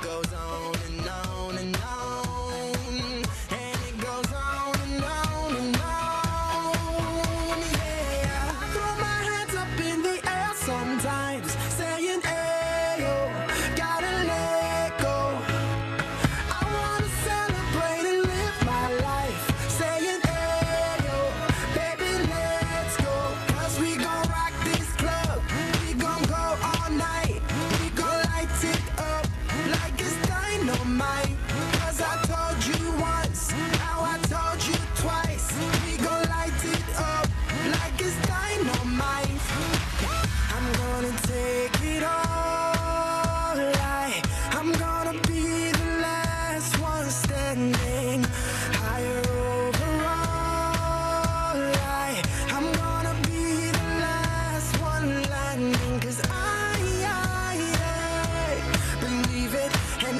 goes on and on and on, and it goes on and on and on. Yeah, I throw my hands up in the air sometimes, saying, ayo, gotta let go. I wanna celebrate and live my life, saying, ayo, baby, let's go. 'Cause we gon' rock this club, we gon' go all night, we gon' light it up like it's dynamite. 'Cause I told you once, now I told you twice, we gon' light it up like it's dynamite. I'm gonna take it all, I'm gonna be the last one standing, higher overall, I'm gonna be the last one landing. 'Cause I believe it, and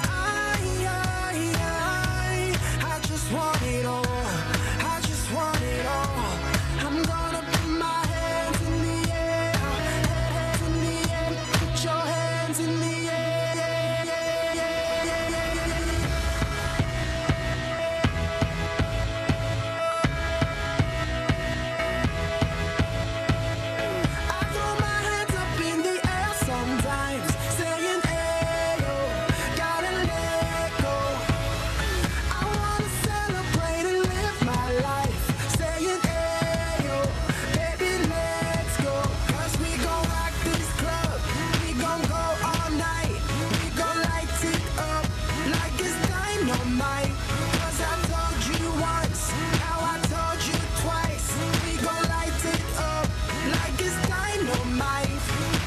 I just want it all, I just want it all. I'm gonna put my hands in the air, hands in the air, put your hands in the air. I throw my hands up in the air sometimes, saying, ayo, gotta let go. I wanna celebrate and live my life, saying, ayo, baby, let's go. 'Cause we gon' rock this club, we gon' go all night, we gon' light it up like it's dynamite. 'Cause I told you once, now I told you twice, we gon' light it up like it's dynamite.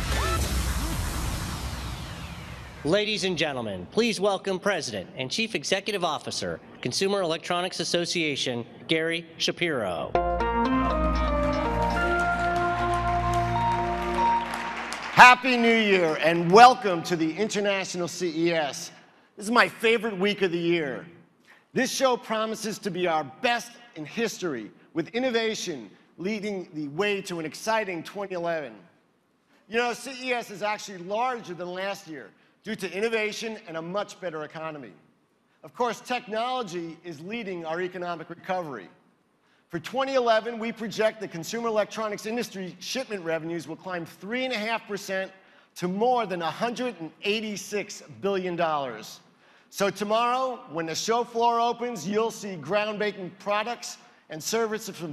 Ladies and gentlemen, please welcome President and Chief Executive Officer, Consumer Electronics Association, Gary Shapiro. Happy New Year and welcome to the International CES. This is my favorite week of the year. This show promises to be our best in history, with innovation leading the way to an exciting 2011. You know, CES is actually larger than last year due to innovation and a much better economy. Of course, technology is leading our economic recovery. For 2011, we project the consumer electronics industry shipment revenues will climb 3.5% to more than $186 billion. So tomorrow, when the show floor opens, you'll see groundbreaking products and services from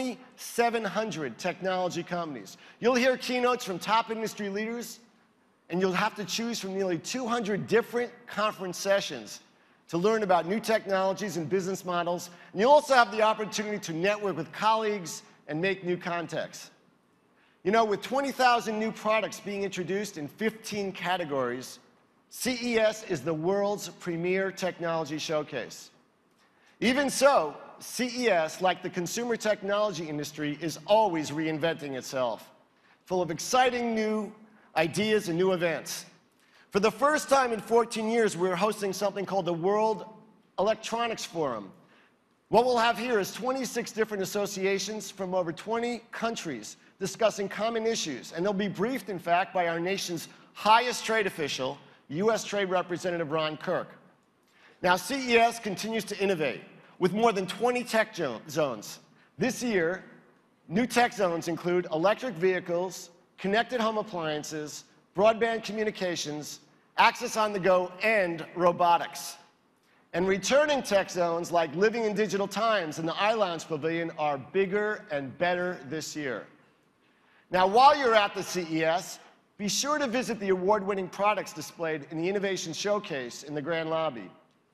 2,700 technology companies. You'll hear keynotes from top industry leaders, and you'll have to choose from nearly 200 different conference sessions to learn about new technologies and business models. And you'll also have the opportunity to network with colleagues and make new contacts. You know, with 20,000 new products being introduced in 15 categories, CES is the world's premier technology showcase. Even so, CES, like the consumer technology industry, is always reinventing itself, full of exciting new ideas and new events. For the first time in 14 years, we're hosting something called the World Electronics Forum. What we'll have here is 26 different associations from over 20 countries discussing common issues, and they'll be briefed, in fact, by our nation's highest trade official, U.S. Trade Representative Ron Kirk. Now, CES continues to innovate with more than 20 tech zones. This year, new tech zones include electric vehicles, connected home appliances, broadband communications, access on the go, and robotics. And returning tech zones like Living in Digital Times and the iLounge Pavilion are bigger and better this year. Now, while you're at the CES, be sure to visit the award-winning products displayed in the Innovation Showcase in the Grand Lobby.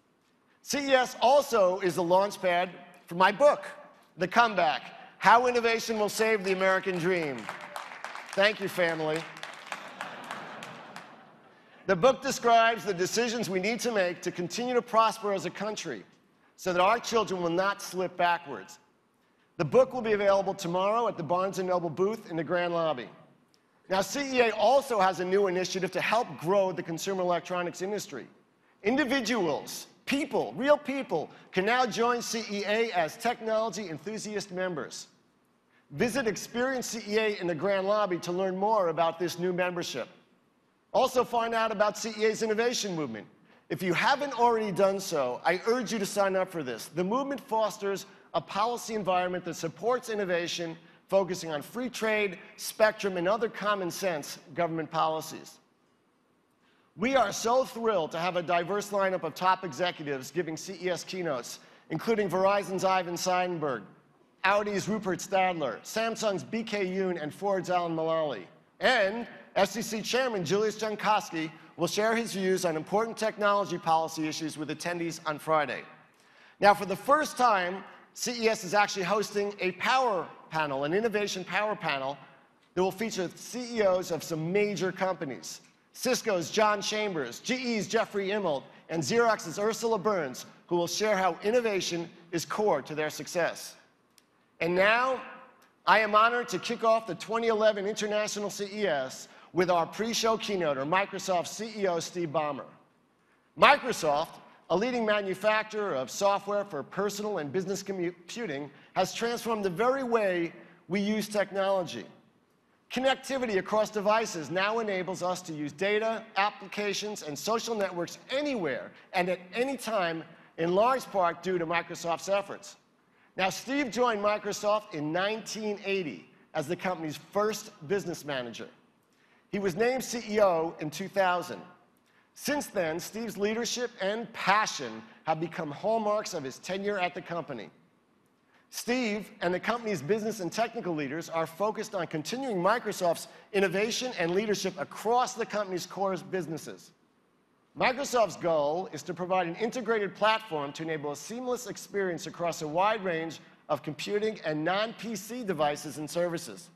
CES also is the launchpad for my book, The Comeback: How Innovation Will Save the American Dream. Thank you, family. The book describes the decisions we need to make to continue to prosper as a country so that our children will not slip backwards. The book will be available tomorrow at the Barnes & Noble booth in the Grand Lobby. Now, CEA also has a new initiative to help grow the consumer electronics industry. Individuals, people, real people, can now join CEA as technology enthusiast members. Visit Experience CEA in the Grand Lobby to learn more about this new membership. Also find out about CEA's innovation movement If you haven't already done so, I urge you to sign up for this. The movement fosters a policy environment that supports innovation, focusing on free trade, spectrum, and other common sense government policies. We are so thrilled to have a diverse lineup of top executives giving CES keynotes, including Verizon's Ivan Seidenberg, Audi's Rupert Stadler, Samsung's BK Yoon, and Ford's Alan Mulally. And FCC Chairman Julius Jankowski will share his views on important technology policy issues with attendees on Friday. Now, for the first time, CES is actually hosting a power panel, an innovation power panel, that will feature CEOs of some major companies. Cisco's John Chambers, GE's Jeffrey Immelt, and Xerox's Ursula Burns, who will share how innovation is core to their success. And now, I am honored to kick off the 2011 International CES with our pre-show keynoter, Microsoft CEO Steve Ballmer. Microsoft, a leading manufacturer of software for personal and business computing, has transformed the very way we use technology. Connectivity across devices now enables us to use data, applications, and social networks anywhere and at any time, in large part due to Microsoft's efforts. Now, Steve joined Microsoft in 1980 as the company's first business manager. He was named CEO in 2000. Since then, Steve's leadership and passion have become hallmarks of his tenure at the company. Steve and the company's business and technical leaders are focused on continuing Microsoft's innovation and leadership across the company's core businesses. Microsoft's goal is to provide an integrated platform to enable a seamless experience across a wide range of computing and non-PC devices and services.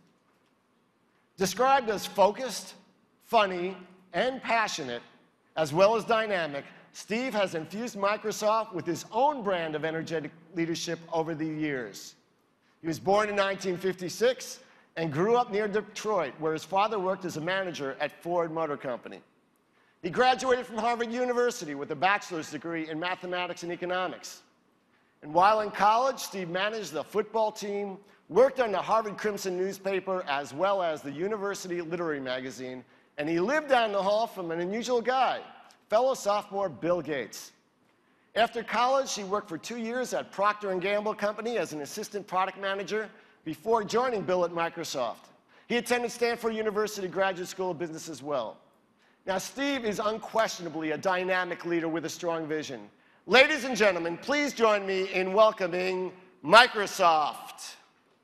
Described as focused, funny, and passionate, as well as dynamic, Steve has infused Microsoft with his own brand of energetic leadership over the years. He was born in 1956 and grew up near Detroit, where his father worked as a manager at Ford Motor Company. He graduated from Harvard University with a bachelor's degree in mathematics and economics. And while in college, Steve managed the football team, worked on the Harvard Crimson newspaper, as well as the University Literary Magazine, and he lived down the hall from an unusual guy, fellow sophomore Bill Gates. After college, he worked for 2 years at Procter & Gamble Company as an assistant product manager before joining Bill at Microsoft. He attended Stanford University Graduate School of Business as well. Now, Steve is unquestionably a dynamic leader with a strong vision. Ladies and gentlemen, please join me in welcoming Microsoft.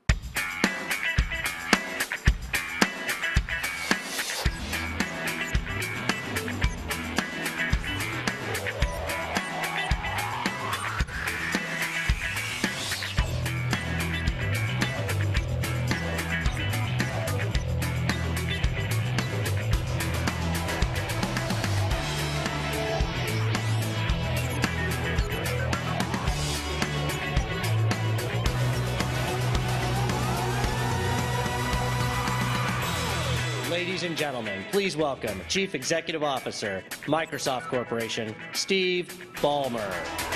Ladies and gentlemen, please welcome Chief Executive Officer, Microsoft Corporation, Steve Ballmer.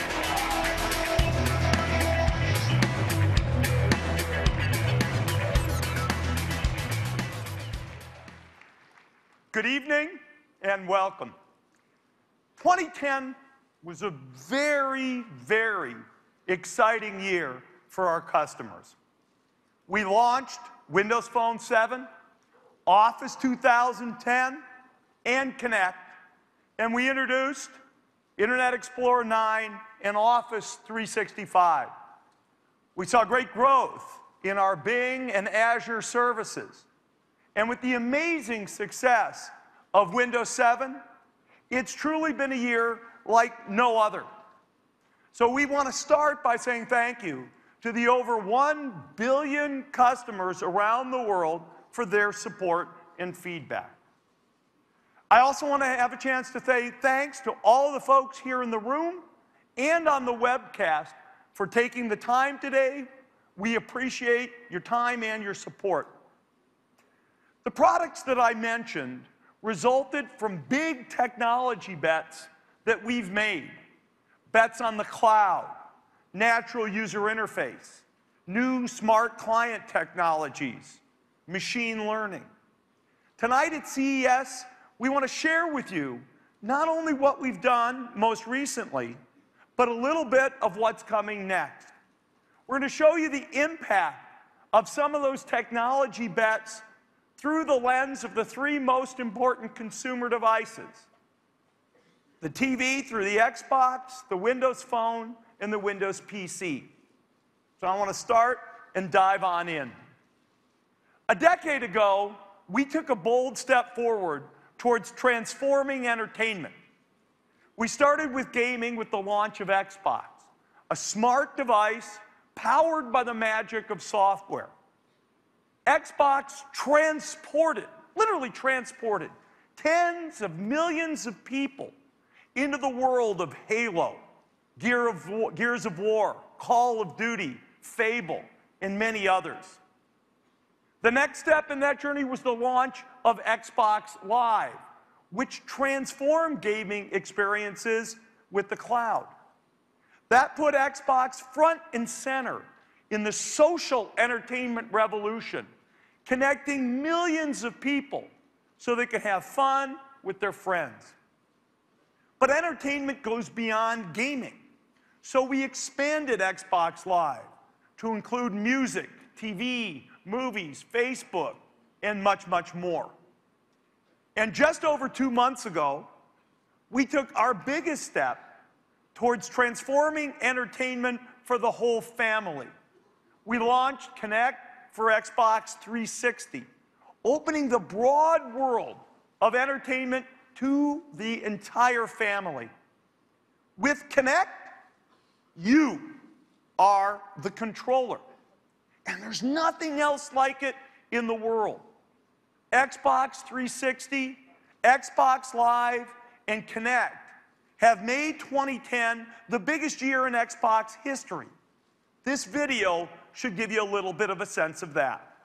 Good evening and welcome. 2010 was a very, very exciting year for our customers. We launched Windows Phone 7, Office 2010, and Connect, and we introduced Internet Explorer 9 and Office 365. We saw great growth in our Bing and Azure services. And with the amazing success of Windows 7, it's truly been a year like no other. So we want to start by saying thank you to the over 1 billion customers around the world for their support and feedback. I also want to have a chance to say thanks to all the folks here in the room and on the webcast for taking the time today. We appreciate your time and your support. The products that I mentioned resulted from big technology bets that we've made. Bets on the cloud, natural user interface, new smart client technologies, machine learning. Tonight at CES, we want to share with you not only what we've done most recently, but a little bit of what's coming next. We're going to show you the impact of some of those technology bets through the lens of the three most important consumer devices: the TV through the Xbox, the Windows Phone, and the Windows PC. So I want to start and dive on in. A decade ago, we took a bold step forward towards transforming entertainment. We started with gaming with the launch of Xbox, a smart device powered by the magic of software. Xbox transported, literally transported, tens of millions of people into the world of Halo, Gears of War, Call of Duty, Fable, and many others. The next step in that journey was the launch of Xbox Live, which transformed gaming experiences with the cloud. That put Xbox front and center in the social entertainment revolution, connecting millions of people so they could have fun with their friends. But entertainment goes beyond gaming, so we expanded Xbox Live to include music, TV, movies, Facebook, and much, much more. And just over 2 months ago, we took our biggest step towards transforming entertainment for the whole family. We launched Kinect for Xbox 360, opening the broad world of entertainment to the entire family. With Kinect, you are the controller, and there's nothing else like it in the world. Xbox 360, Xbox Live, and Kinect have made 2010 the biggest year in Xbox history. This video should give you a little bit of a sense of that.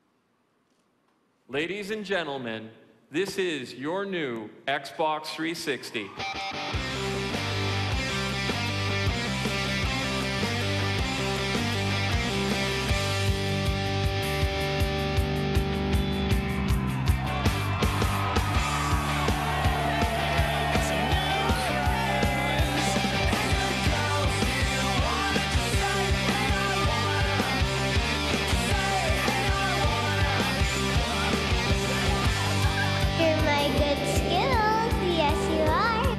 Ladies and gentlemen, this is your new Xbox 360. You're my good skills, yes you are.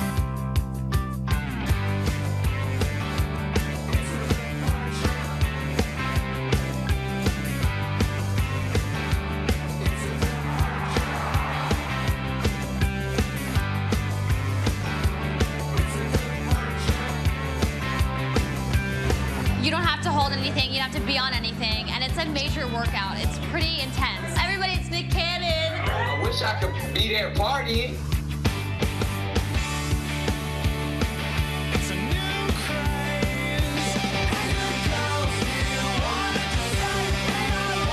You don't have to hold anything, you don't have to be on anything, and it's a major workout. It's pretty intense. Everybody, it's Nick Cannon. I wish I could be there partying. It's a new craze. And girls still want to say they don't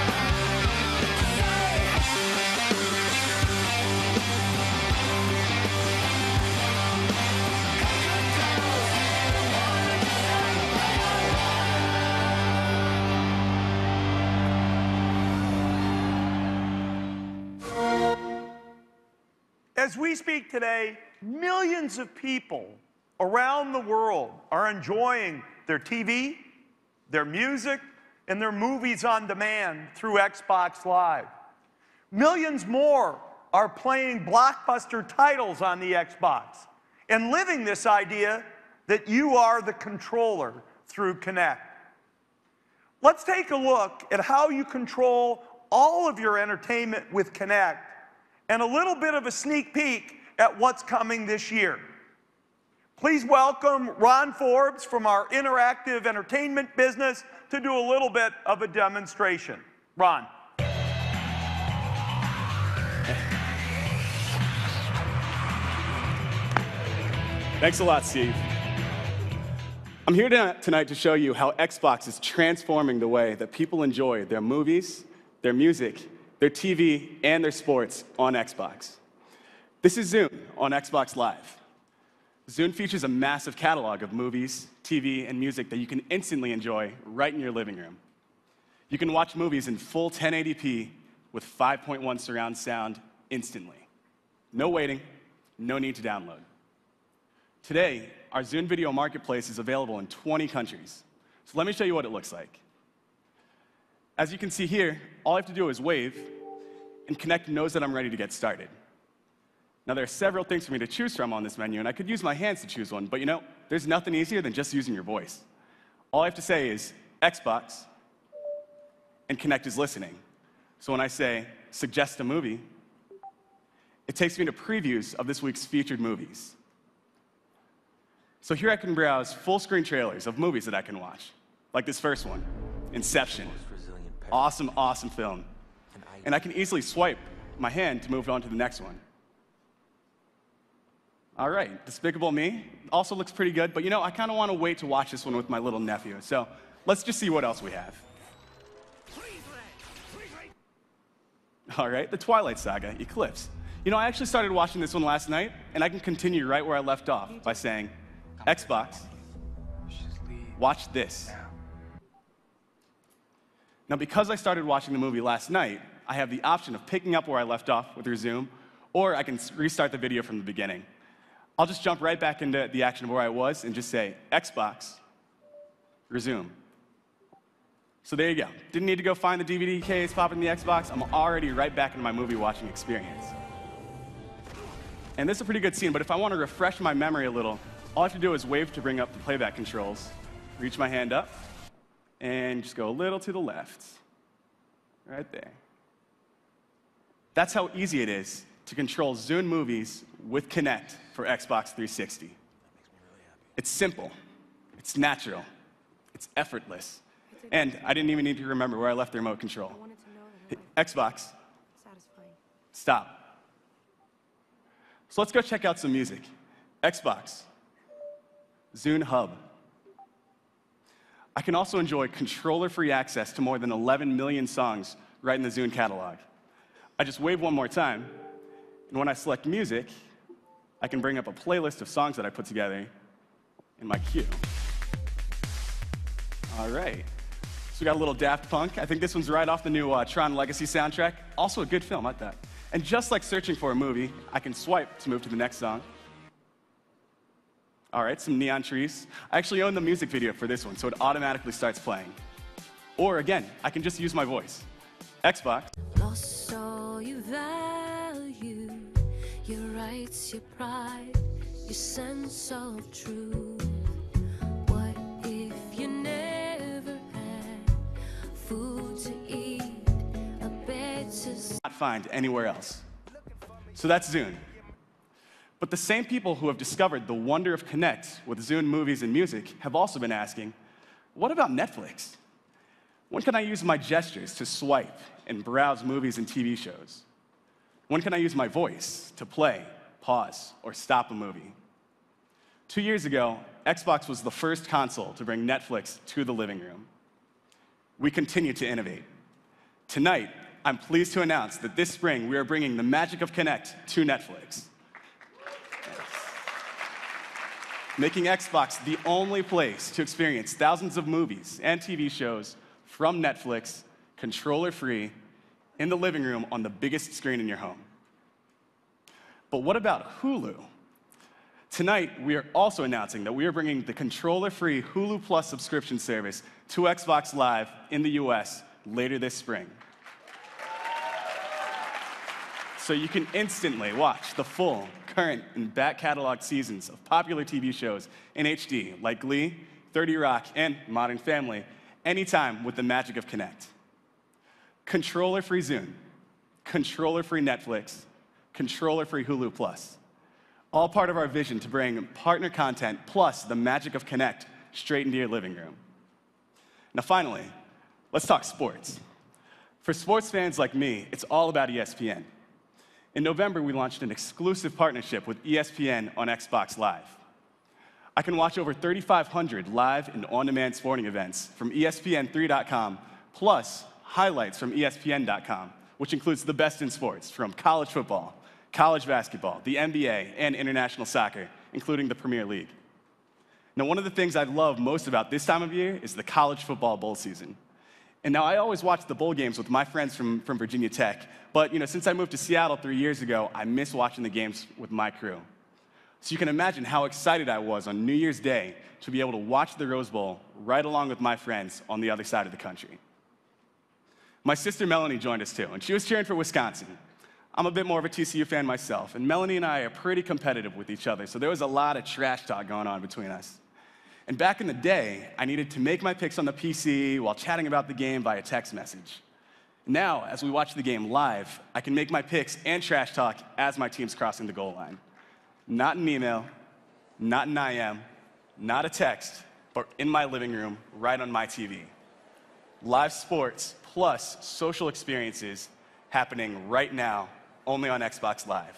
As we speak today, millions of people around the world are enjoying their TV, their music, and their movies on demand through Xbox Live. Millions more are playing blockbuster titles on the Xbox and living this idea that you are the controller through Kinect. Let's take a look at how you control all of your entertainment with Kinect and a little bit of a sneak peek at what's coming this year. Please welcome Ron Forbes from our interactive entertainment business to do a little bit of a demonstration. Ron. Thanks a lot, Steve. I'm here tonight to show you how Xbox is transforming the way that people enjoy their movies, their music, their TV, and their sports on Xbox. This is Zune on Xbox Live. Zune features a massive catalog of movies, TV, and music that you can instantly enjoy right in your living room. You can watch movies in full 1080p with 5.1 surround sound instantly. No waiting, no need to download. Today, our Zune Video Marketplace is available in 20 countries. So let me show you what it looks like. As you can see here, all I have to do is wave, and Connect knows that I'm ready to get started. Now, there are several things for me to choose from on this menu, and I could use my hands to choose one, but you know, there's nothing easier than just using your voice. All I have to say is Xbox, and Connect is listening. So when I say, suggest a movie, it takes me to previews of this week's featured movies. So here I can browse full-screen trailers of movies that I can watch, like this first one, Inception. Awesome, awesome film. And I can easily swipe my hand to move on to the next one. All right, Despicable Me also looks pretty good, but you know, I kind of want to wait to watch this one with my little nephew, so let's just see what else we have. All right, The Twilight Saga, Eclipse. You know, I actually started watching this one last night, and I can continue right where I left off by saying, Xbox, watch this. Now, because I started watching the movie last night, I have the option of picking up where I left off with Resume, or I can restart the video from the beginning. I'll just jump right back into the action of where I was and just say, Xbox, resume. So there you go. Didn't need to go find the DVD case, pop in the Xbox. I'm already right back into my movie watching experience. And this is a pretty good scene, but if I want to refresh my memory a little, all I have to do is wave to bring up the playback controls, reach my hand up, and just go a little to the left. Right there. That's how easy it is to control Zune movies with Kinect for Xbox 360. It's simple, it's natural, it's effortless, and I didn't even need to remember where I left the remote control. Xbox, stop. So let's go check out some music. Xbox, Zune Hub. I can also enjoy controller-free access to more than 11 million songs right in the Zune catalog. I just wave one more time, and when I select music, I can bring up a playlist of songs that I put together in my queue. All right. So we got a little Daft Punk. I think this one's right off the new Tron Legacy soundtrack. Also a good film, I thought. And just like searching for a movie, I can swipe to move to the next song. All right, some Neon Trees. I actually own the music video for this one, so it automatically starts playing. Or again, I can just use my voice. Xbox. Lost all you value, your rights, your pride, your sense of truth. What if you never had food to eat, a bed to sleep? Not find anywhere else. So that's Zune. But the same people who have discovered the wonder of Kinect with Zune movies and music have also been asking, what about Netflix? When can I use my gestures to swipe and browse movies and TV shows? When can I use my voice to play, pause, or stop a movie? 2 years ago, Xbox was the first console to bring Netflix to the living room. We continue to innovate. Tonight, I'm pleased to announce that this spring, we are bringing the magic of Kinect to Netflix. Making Xbox the only place to experience thousands of movies and TV shows from Netflix, controller-free, in the living room on the biggest screen in your home. But what about Hulu? Tonight, we are also announcing that we are bringing the controller-free Hulu Plus subscription service to Xbox Live in the US later this spring. So you can instantly watch the full, current, and back catalog seasons of popular TV shows in HD, like Glee, 30 Rock, and Modern Family, anytime with the magic of Kinect. Controller-free Zune, controller-free Netflix, controller-free Hulu Plus. All part of our vision to bring partner content plus the magic of Kinect straight into your living room. Now finally, let's talk sports. For sports fans like me, it's all about ESPN. In November, we launched an exclusive partnership with ESPN on Xbox Live. I can watch over 3,500 live and on-demand sporting events from ESPN3.com, plus highlights from ESPN.com, which includes the best in sports from college football, college basketball, the NBA, and international soccer, including the Premier League. Now, one of the things I love most about this time of year is the college football bowl season. And now I always watch the bowl games with my friends from Virginia Tech, but since I moved to Seattle 3 years ago, I miss watching the games with my crew. So you can imagine how excited I was on New Year's Day to be able to watch the Rose Bowl right along with my friends on the other side of the country. My sister Melanie joined us too, and she was cheering for Wisconsin. I'm a bit more of a TCU fan myself, and Melanie and I are pretty competitive with each other, so there was a lot of trash talk going on between us. And back in the day, I needed to make my picks on the PC while chatting about the game via text message. Now, as we watch the game live, I can make my picks and trash talk as my team's crossing the goal line. Not an email, not an IM, not a text, but in my living room, right on my TV. Live sports plus social experiences happening right now, only on Xbox Live.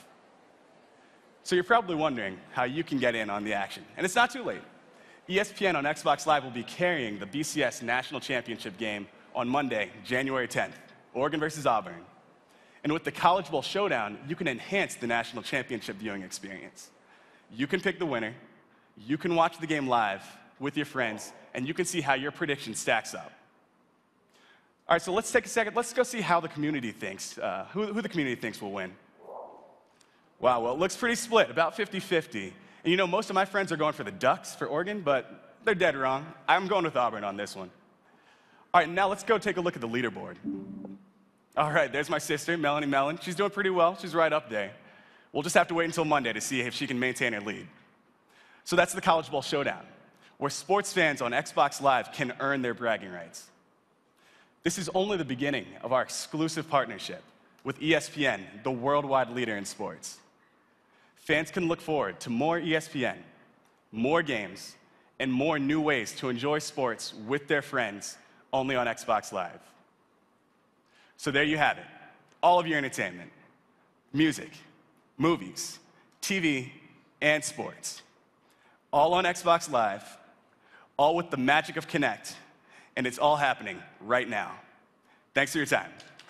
So you're probably wondering how you can get in on the action, and it's not too late. ESPN on Xbox Live will be carrying the BCS National Championship game on Monday, January 10th, Oregon versus Auburn. And with the College Bowl Showdown, you can enhance the national championship viewing experience. You can pick the winner, you can watch the game live with your friends, and you can see how your prediction stacks up. All right, so let's take a second. Let's go see how the community thinks, who the community thinks will win. Wow, well, it looks pretty split, about 50-50. And you know, most of my friends are going for the Ducks for Oregon, but they're dead wrong. I'm going with Auburn on this one. All right, now let's go take a look at the leaderboard. All right, there's my sister, Melanie Mellon. She's doing pretty well. She's right up there. We'll just have to wait until Monday to see if she can maintain her lead. So that's the College Bowl Showdown, where sports fans on Xbox Live can earn their bragging rights. This is only the beginning of our exclusive partnership with ESPN, the worldwide leader in sports. Fans can look forward to more ESPN, more games, and more new ways to enjoy sports with their friends only on Xbox Live. So there you have it, all of your entertainment, music, movies, TV, and sports, all on Xbox Live, all with the magic of Kinect, and it's all happening right now. Thanks for your time.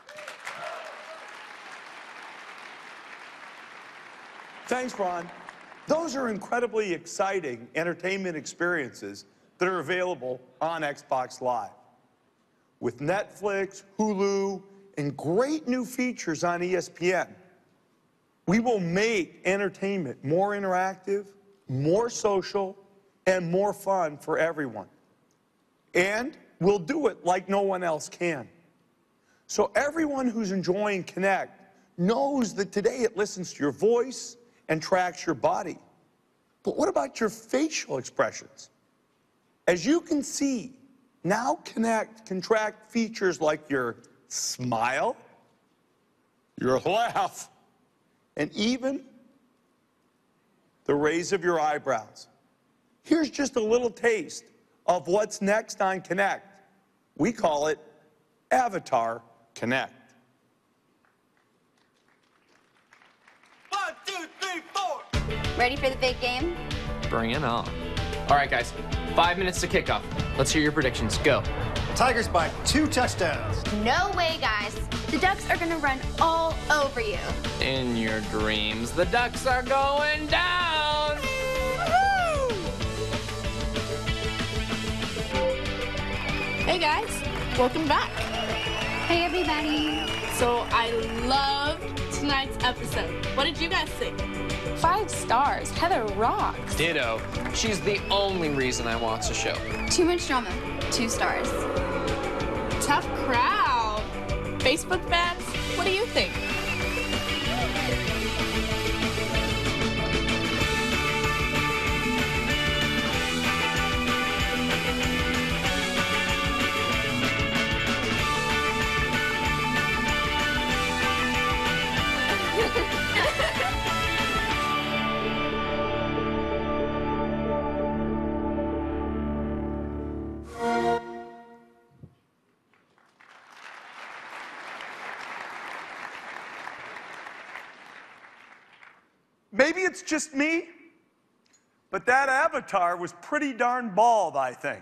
Thanks, Ron. Those are incredibly exciting entertainment experiences that are available on Xbox Live. With Netflix, Hulu, and great new features on ESPN, we will make entertainment more interactive, more social, and more fun for everyone. And we'll do it like no one else can. So everyone who's enjoying Kinect knows that today it listens to your voice and tracks your body. But what about your facial expressions? As you can see, now Kinect can track features like your smile, your laugh, and even the raise of your eyebrows. Here's just a little taste of what's next on Kinect. We call it Avatar Kinect. 1, 2, 3, 4. Ready for the big game? Bring it on. All right, guys, 5 minutes to kickoff. Let's hear your predictions. Go. Tigers by 2 touchdowns. No way, guys. The Ducks are gonna run all over you. In your dreams, the Ducks are going down. Hey guys, welcome back. Hey everybody. So I loved tonight's episode. What did you guys think? 5 stars. Heather rocks. Ditto. She's the only reason I watch the show. Too much drama. 2 stars. Tough crowd. Facebook fans, what do you think? Maybe it's just me, but that avatar was pretty darn bald, I think.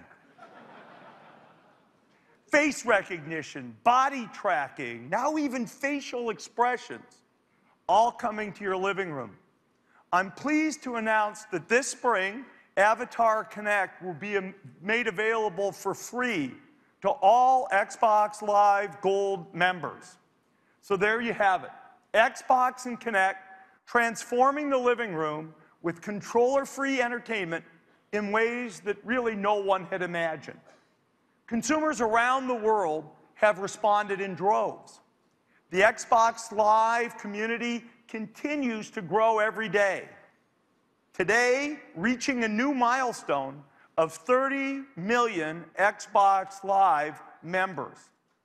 Face recognition, body tracking, now even facial expressions, all coming to your living room. I'm pleased to announce that this spring, Avatar Kinect will be made available for free to all Xbox Live Gold members. So there you have it, Xbox and Kinect, transforming the living room with controller-free entertainment in ways that really no one had imagined. Consumers around the world have responded in droves. The Xbox Live community continues to grow every day. Today, reaching a new milestone of 30 million Xbox Live members.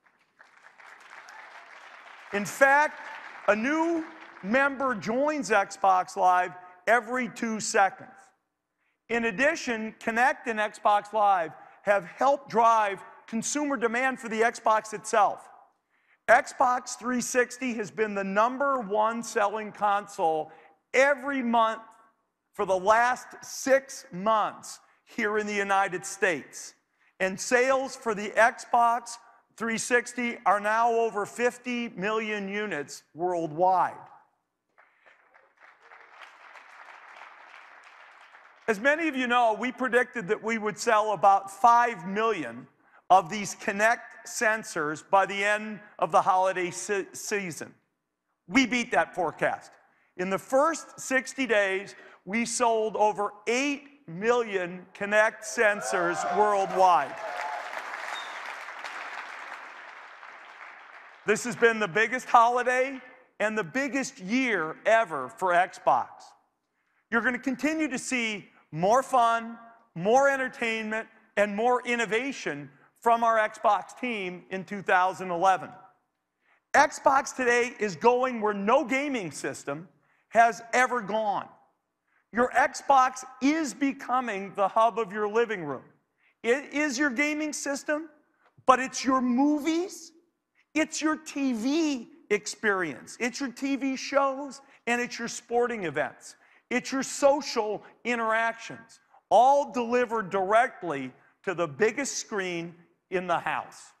In fact, a new member joins Xbox Live every 2 seconds. In addition, Kinect and Xbox Live have helped drive consumer demand for the Xbox itself. Xbox 360 has been the #1 selling console every month for the last 6 months here in the United States. And sales for the Xbox 360 are now over 50 million units worldwide. As many of you know, we predicted that we would sell about 5 million of these Kinect sensors by the end of the holiday season. We beat that forecast. In the first 60 days, we sold over 8 million Kinect sensors worldwide. This has been the biggest holiday and the biggest year ever for Xbox. You're going to continue to see more fun, more entertainment, and more innovation from our Xbox team in 2011. Xbox today is going where no gaming system has ever gone. Your Xbox is becoming the hub of your living room. It is your gaming system, but it's your movies, it's your TV experience, it's your TV shows, and it's your sporting events. It's your social interactions, all delivered directly to the biggest screen in the house.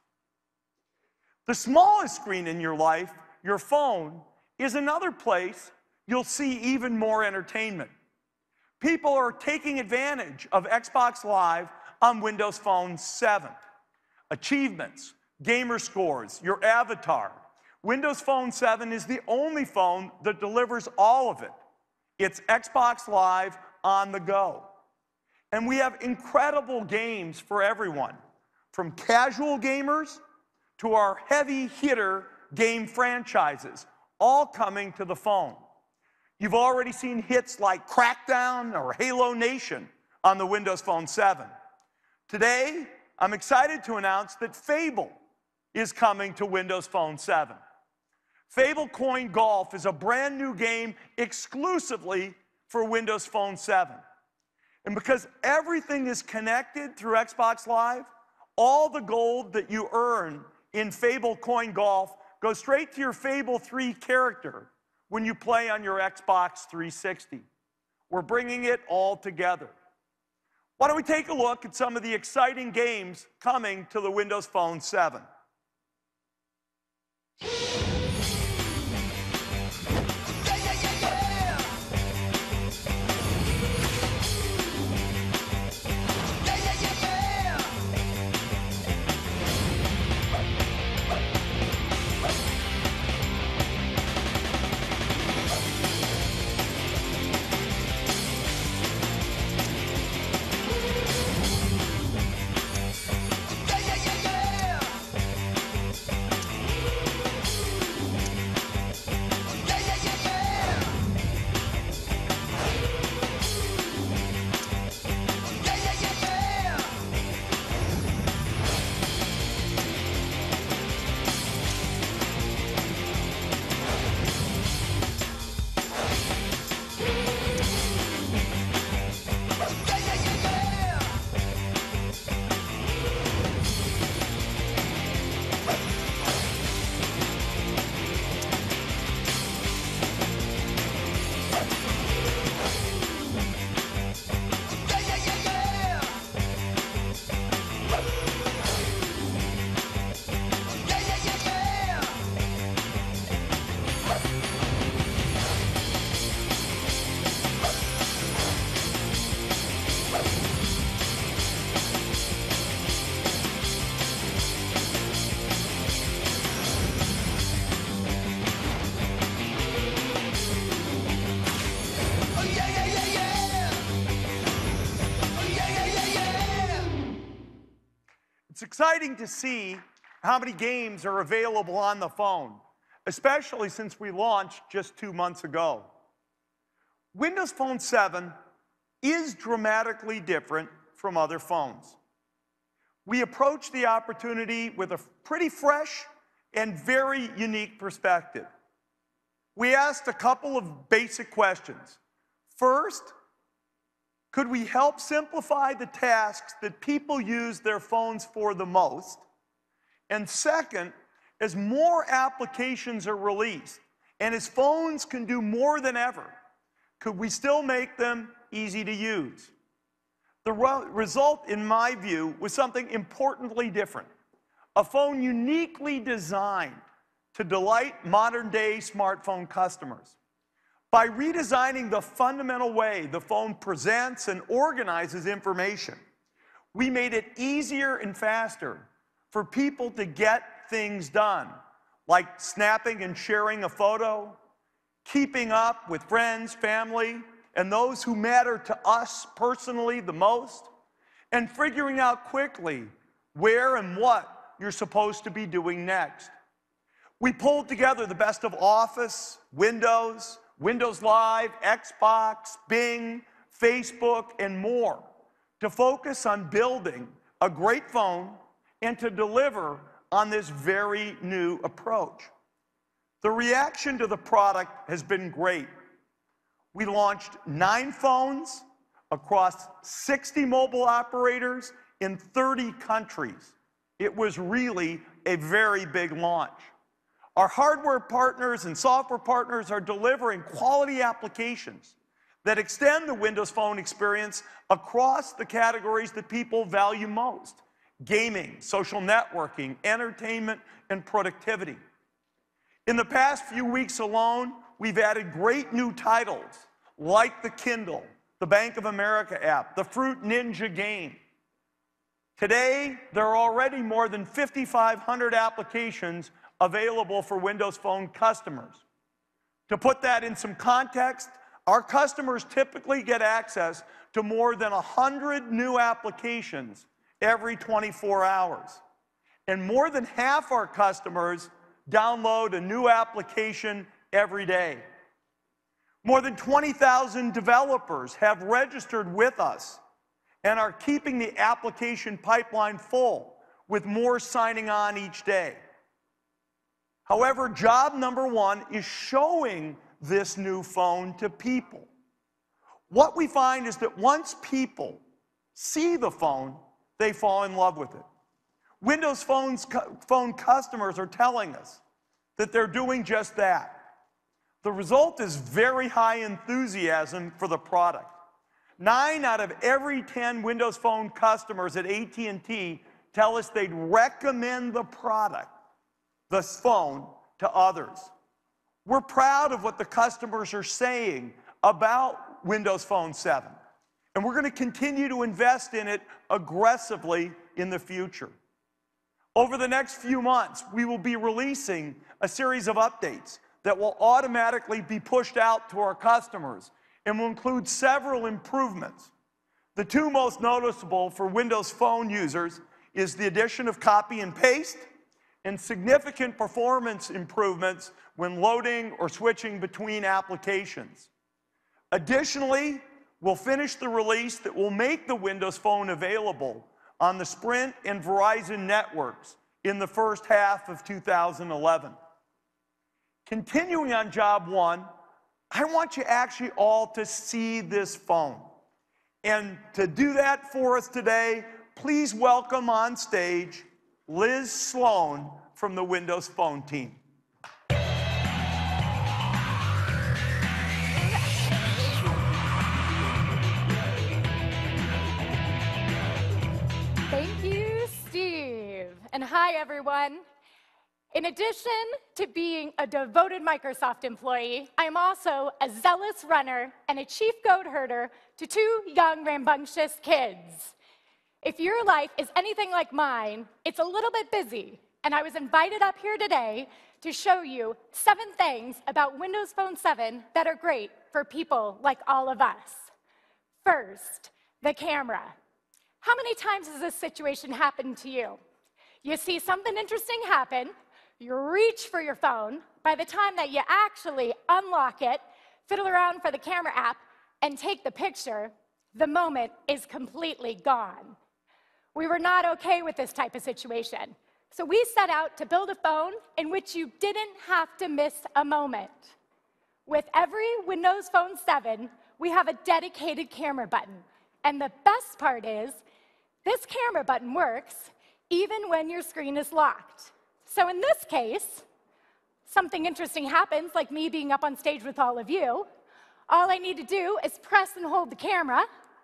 The smallest screen in your life, your phone, is another place you'll see even more entertainment. People are taking advantage of Xbox Live on Windows Phone 7. Achievements, gamer scores, your avatar. Windows Phone 7 is the only phone that delivers all of it. It's Xbox Live on the go. And we have incredible games for everyone, from casual gamers to our heavy hitter game franchises, all coming to the phone. You've already seen hits like Crackdown or Halo Nation on the Windows Phone 7. Today, I'm excited to announce that Fable is coming to Windows Phone 7. Fable Coin Golf is a brand new game exclusively for Windows Phone 7. And because everything is connected through Xbox Live, all the gold that you earn in Fable Coin Golf goes straight to your Fable 3 character when you play on your Xbox 360. We're bringing it all together. Why don't we take a look at some of the exciting games coming to the Windows Phone 7? exciting to see how many games are available on the phone, especially since we launched just 2 months ago. Windows Phone 7 is dramatically different from other phones. We approach the opportunity with a pretty fresh and very unique perspective. We asked a couple of basic questions. First, could we help simplify the tasks that people use their phones for the most? And second, as more applications are released and as phones can do more than ever, could we still make them easy to use? The result, in my view, was something importantly different. A phone uniquely designed to delight modern-day smartphone customers. By redesigning the fundamental way the phone presents and organizes information, we made it easier and faster for people to get things done, like snapping and sharing a photo, keeping up with friends, family, and those who matter to us personally the most, and figuring out quickly where and what you're supposed to be doing next. We pulled together the best of Office, Windows, Windows Live, Xbox, Bing, Facebook, and more to focus on building a great phone and to deliver on this very new approach. The reaction to the product has been great. We launched 9 phones across 60 mobile operators in 30 countries. It was really a very big launch. Our hardware partners and software partners are delivering quality applications that extend the Windows Phone experience across the categories that people value most: gaming, social networking, entertainment, and productivity. In the past few weeks alone, we've added great new titles like the Kindle, the Bank of America app, the Fruit Ninja game. Today, there are already more than 5,500 applications available for Windows Phone customers. To put that in some context, our customers typically get access to more than 100 new applications every 24 hours. And more than half our customers download a new application every day. More than 20,000 developers have registered with us and are keeping the application pipeline full, with more signing on each day. However, job number one is showing this new phone to people. What we find is that once people see the phone, they fall in love with it. Windows Phone customers are telling us that they're doing just that. The result is very high enthusiasm for the product. 9 out of every 10 Windows Phone customers at AT&T tell us they'd recommend the product, the phone, to others. We're proud of what the customers are saying about Windows Phone 7, and we're going to continue to invest in it aggressively in the future. Over the next few months, we will be releasing a series of updates that will automatically be pushed out to our customers and will include several improvements. The 2 most noticeable for Windows Phone users is the addition of copy and paste and significant performance improvements when loading or switching between applications. Additionally, we'll finish the release that will make the Windows Phone available on the Sprint and Verizon networks in the first half of 2011. Continuing on job 1, I want you actually all to see this phone. And to do that for us today, please welcome on stage Liz Sloan from the Windows Phone team. Thank you, Steve. And hi, everyone. In addition to being a devoted Microsoft employee, I am also a zealous runner and a chief goat herder to 2 young, rambunctious kids. If your life is anything like mine, it's a little bit busy, and I was invited up here today to show you 7 things about Windows Phone 7 that are great for people like all of us. First, the camera. How many times has this situation happened to you? You see something interesting happen, you reach for your phone. By the time that you actually unlock it, fiddle around for the camera app, and take the picture, the moment is completely gone. We were not okay with this type of situation. So we set out to build a phone in which you didn't have to miss a moment. With every Windows Phone 7, we have a dedicated camera button. And the best part is, this camera button works even when your screen is locked. So in this case, something interesting happens, like me being up on stage with all of you. All I need to do is press and hold the camera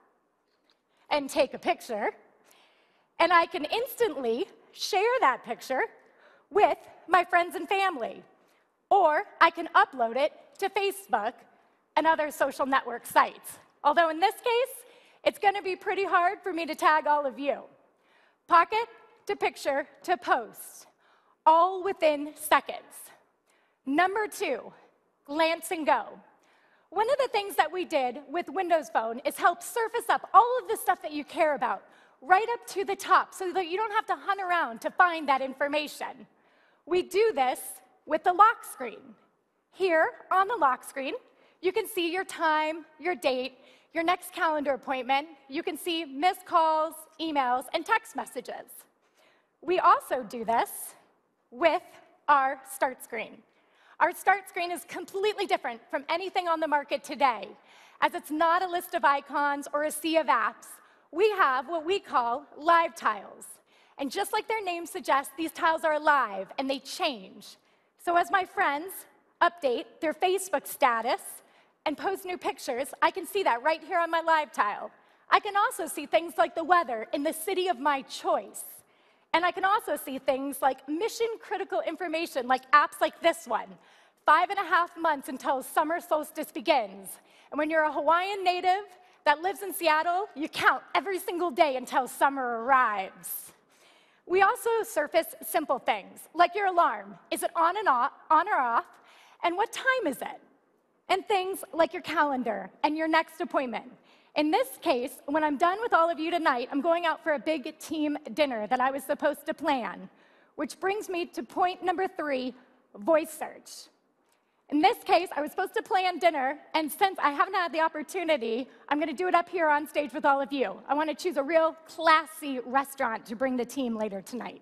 and take a picture, and I can instantly share that picture with my friends and family. Or I can upload it to Facebook and other social network sites. Although in this case, it's going to be pretty hard for me to tag all of you. Pocket to picture to post, all within seconds. Number 2, glance and go. One of the things that we did with Windows Phone is help surface up all of the stuff that you care about right up to the top so that you don't have to hunt around to find that information. We do this with the lock screen. Here on the lock screen, you can see your time, your date, your next calendar appointment. You can see missed calls, emails, and text messages. We also do this with our start screen. Our start screen is completely different from anything on the market today, as it's not a list of icons or a sea of apps. We have what we call live tiles. And just like their name suggests, these tiles are alive and they change. So as my friends update their Facebook status and post new pictures, I can see that right here on my live tile. I can also see things like the weather in the city of my choice. And I can also see things like mission-critical information, like apps like this one, 5.5 months until summer solstice begins. And when you're a Hawaiian native that lives in Seattle, you count every single day until summer arrives. We also surface simple things, like your alarm. Is it on or off? And what time is it? And things like your calendar and your next appointment. In this case, when I'm done with all of you tonight, I'm going out for a big team dinner that I was supposed to plan, which brings me to point number 3, voice search. In this case, I was supposed to plan dinner, and since I haven't had the opportunity, I'm going to do it up here on stage with all of you. I want to choose a real classy restaurant to bring the team later tonight.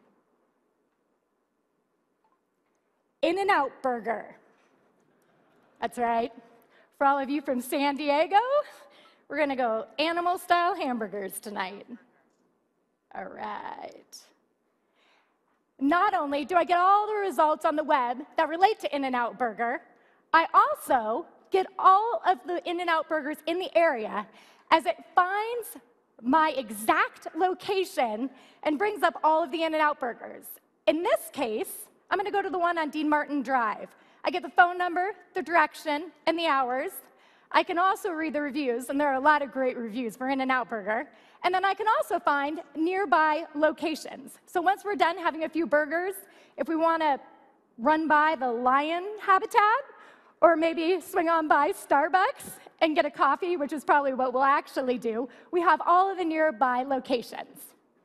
In-N-Out Burger. That's right. For all of you from San Diego, we're going to go animal-style hamburgers tonight. All right. Not only do I get all the results on the web that relate to In-N-Out Burger, I also get all of the In-N-Out burgers in the area as it finds my exact location and brings up all of the In-N-Out burgers. In this case, I'm going to go to the one on Dean Martin Drive. I get the phone number, the direction, and the hours. I can also read the reviews, and there are a lot of great reviews for In-N-Out Burger. And then I can also find nearby locations. So once we're done having a few burgers, if we want to run by the lion habitat, or maybe swing on by Starbucks and get a coffee, which is probably what we'll actually do, we have all of the nearby locations.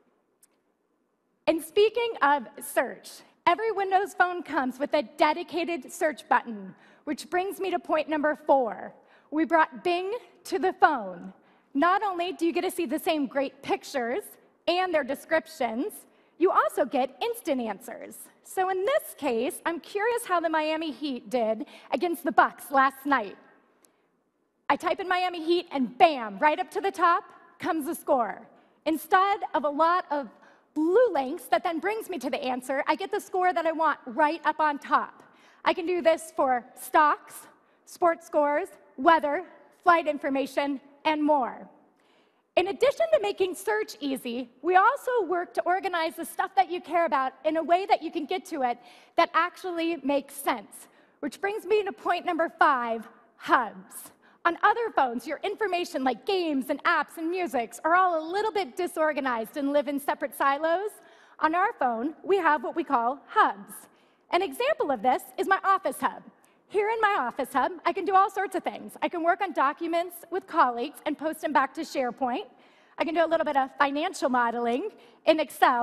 And speaking of search, every Windows phone comes with a dedicated search button, which brings me to point number 4. We brought Bing to the phone. Not only do you get to see the same great pictures and their descriptions, you also get instant answers. So in this case, I'm curious how the Miami Heat did against the Bucks last night. I type in Miami Heat, and bam, right up to the top comes the score. Instead of a lot of blue links that then brings me to the answer, I get the score that I want right up on top. I can do this for stocks, sports scores, weather, flight information, and more. In addition to making search easy, we also work to organize the stuff that you care about in a way that you can get to it that actually makes sense, which brings me to point number 5, hubs. On other phones, your information like games and apps and musics are all a little bit disorganized and live in separate silos. On our phone, we have what we call hubs. An example of this is my Office Hub. Here in my Office Hub, I can do all sorts of things. I can work on documents with colleagues and post them back to SharePoint. I can do a little bit of financial modeling in Excel.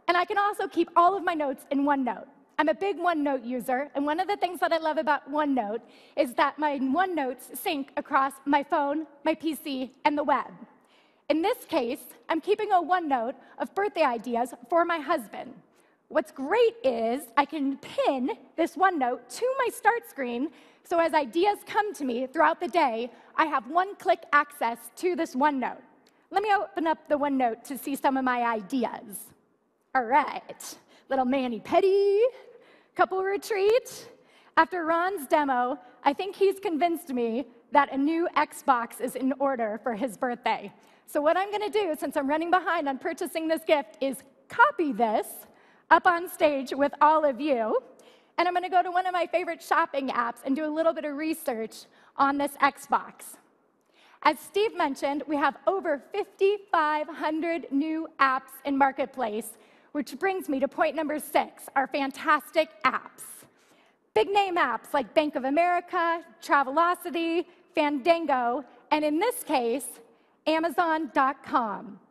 and I can also keep all of my notes in OneNote. I'm a big OneNote user, and one of the things that I love about OneNote is that my OneNotes sync across my phone, my PC, and the web. In this case, I'm keeping a OneNote of birthday ideas for my husband. What's great is I can pin this OneNote to my start screen, so as ideas come to me throughout the day, I have one-click access to this OneNote. Let me open up the OneNote to see some of my ideas. All right, little mani-pedi, couple retreat. After Ron's demo, I think he's convinced me that a new Xbox is in order for his birthday. So what I'm gonna do, since I'm running behind on purchasing this gift, is copy this up on stage with all of you, and I'm gonna go to one of my favorite shopping apps and do a little bit of research on this Xbox. As Steve mentioned, we have over 5,500 new apps in Marketplace, which brings me to point number 6, our fantastic apps. Big name apps like Bank of America, Travelocity, Fandango, and in this case, Amazon.com.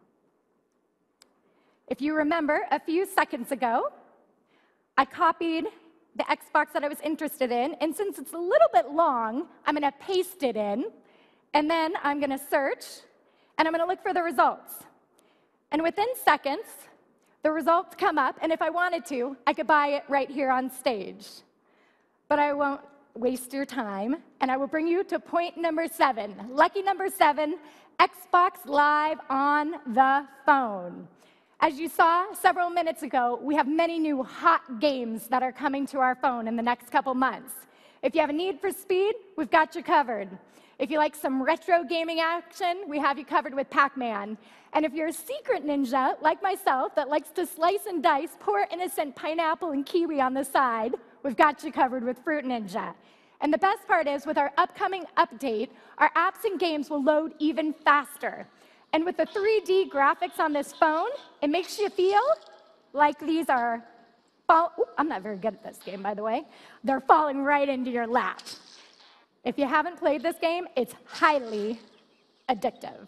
If you remember, a few seconds ago, I copied the Xbox that I was interested in, and since it's a little bit long, I'm gonna paste it in, and then I'm gonna search, and I'm gonna look for the results. And within seconds, the results come up, and if I wanted to, I could buy it right here on stage. But I won't waste your time, and I will bring you to point number 7. Lucky number 7, Xbox Live on the phone. As you saw several minutes ago, we have many new hot games that are coming to our phone in the next couple months. If you have a need for speed, we've got you covered. If you like some retro gaming action, we have you covered with Pac-Man. And if you're a secret ninja, like myself, that likes to slice and dice poor innocent pineapple and kiwi on the side, we've got you covered with Fruit Ninja. And the best part is, with our upcoming update, our apps and games will load even faster. And with the 3D graphics on this phone, it makes you feel like these are I'm not very good at this game, by the way. They're falling right into your lap. If you haven't played this game, it's highly addictive.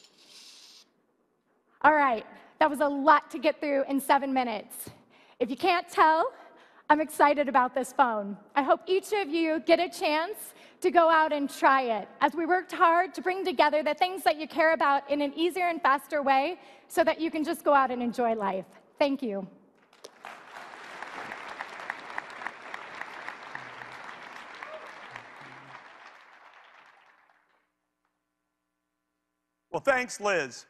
All right, that was a lot to get through in 7 minutes. If you can't tell, I'm excited about this phone. I hope each of you get a chance to go out and try it, as we worked hard to bring together the things that you care about in an easier and faster way so that you can just go out and enjoy life. Thank you. Well, thanks, Liz.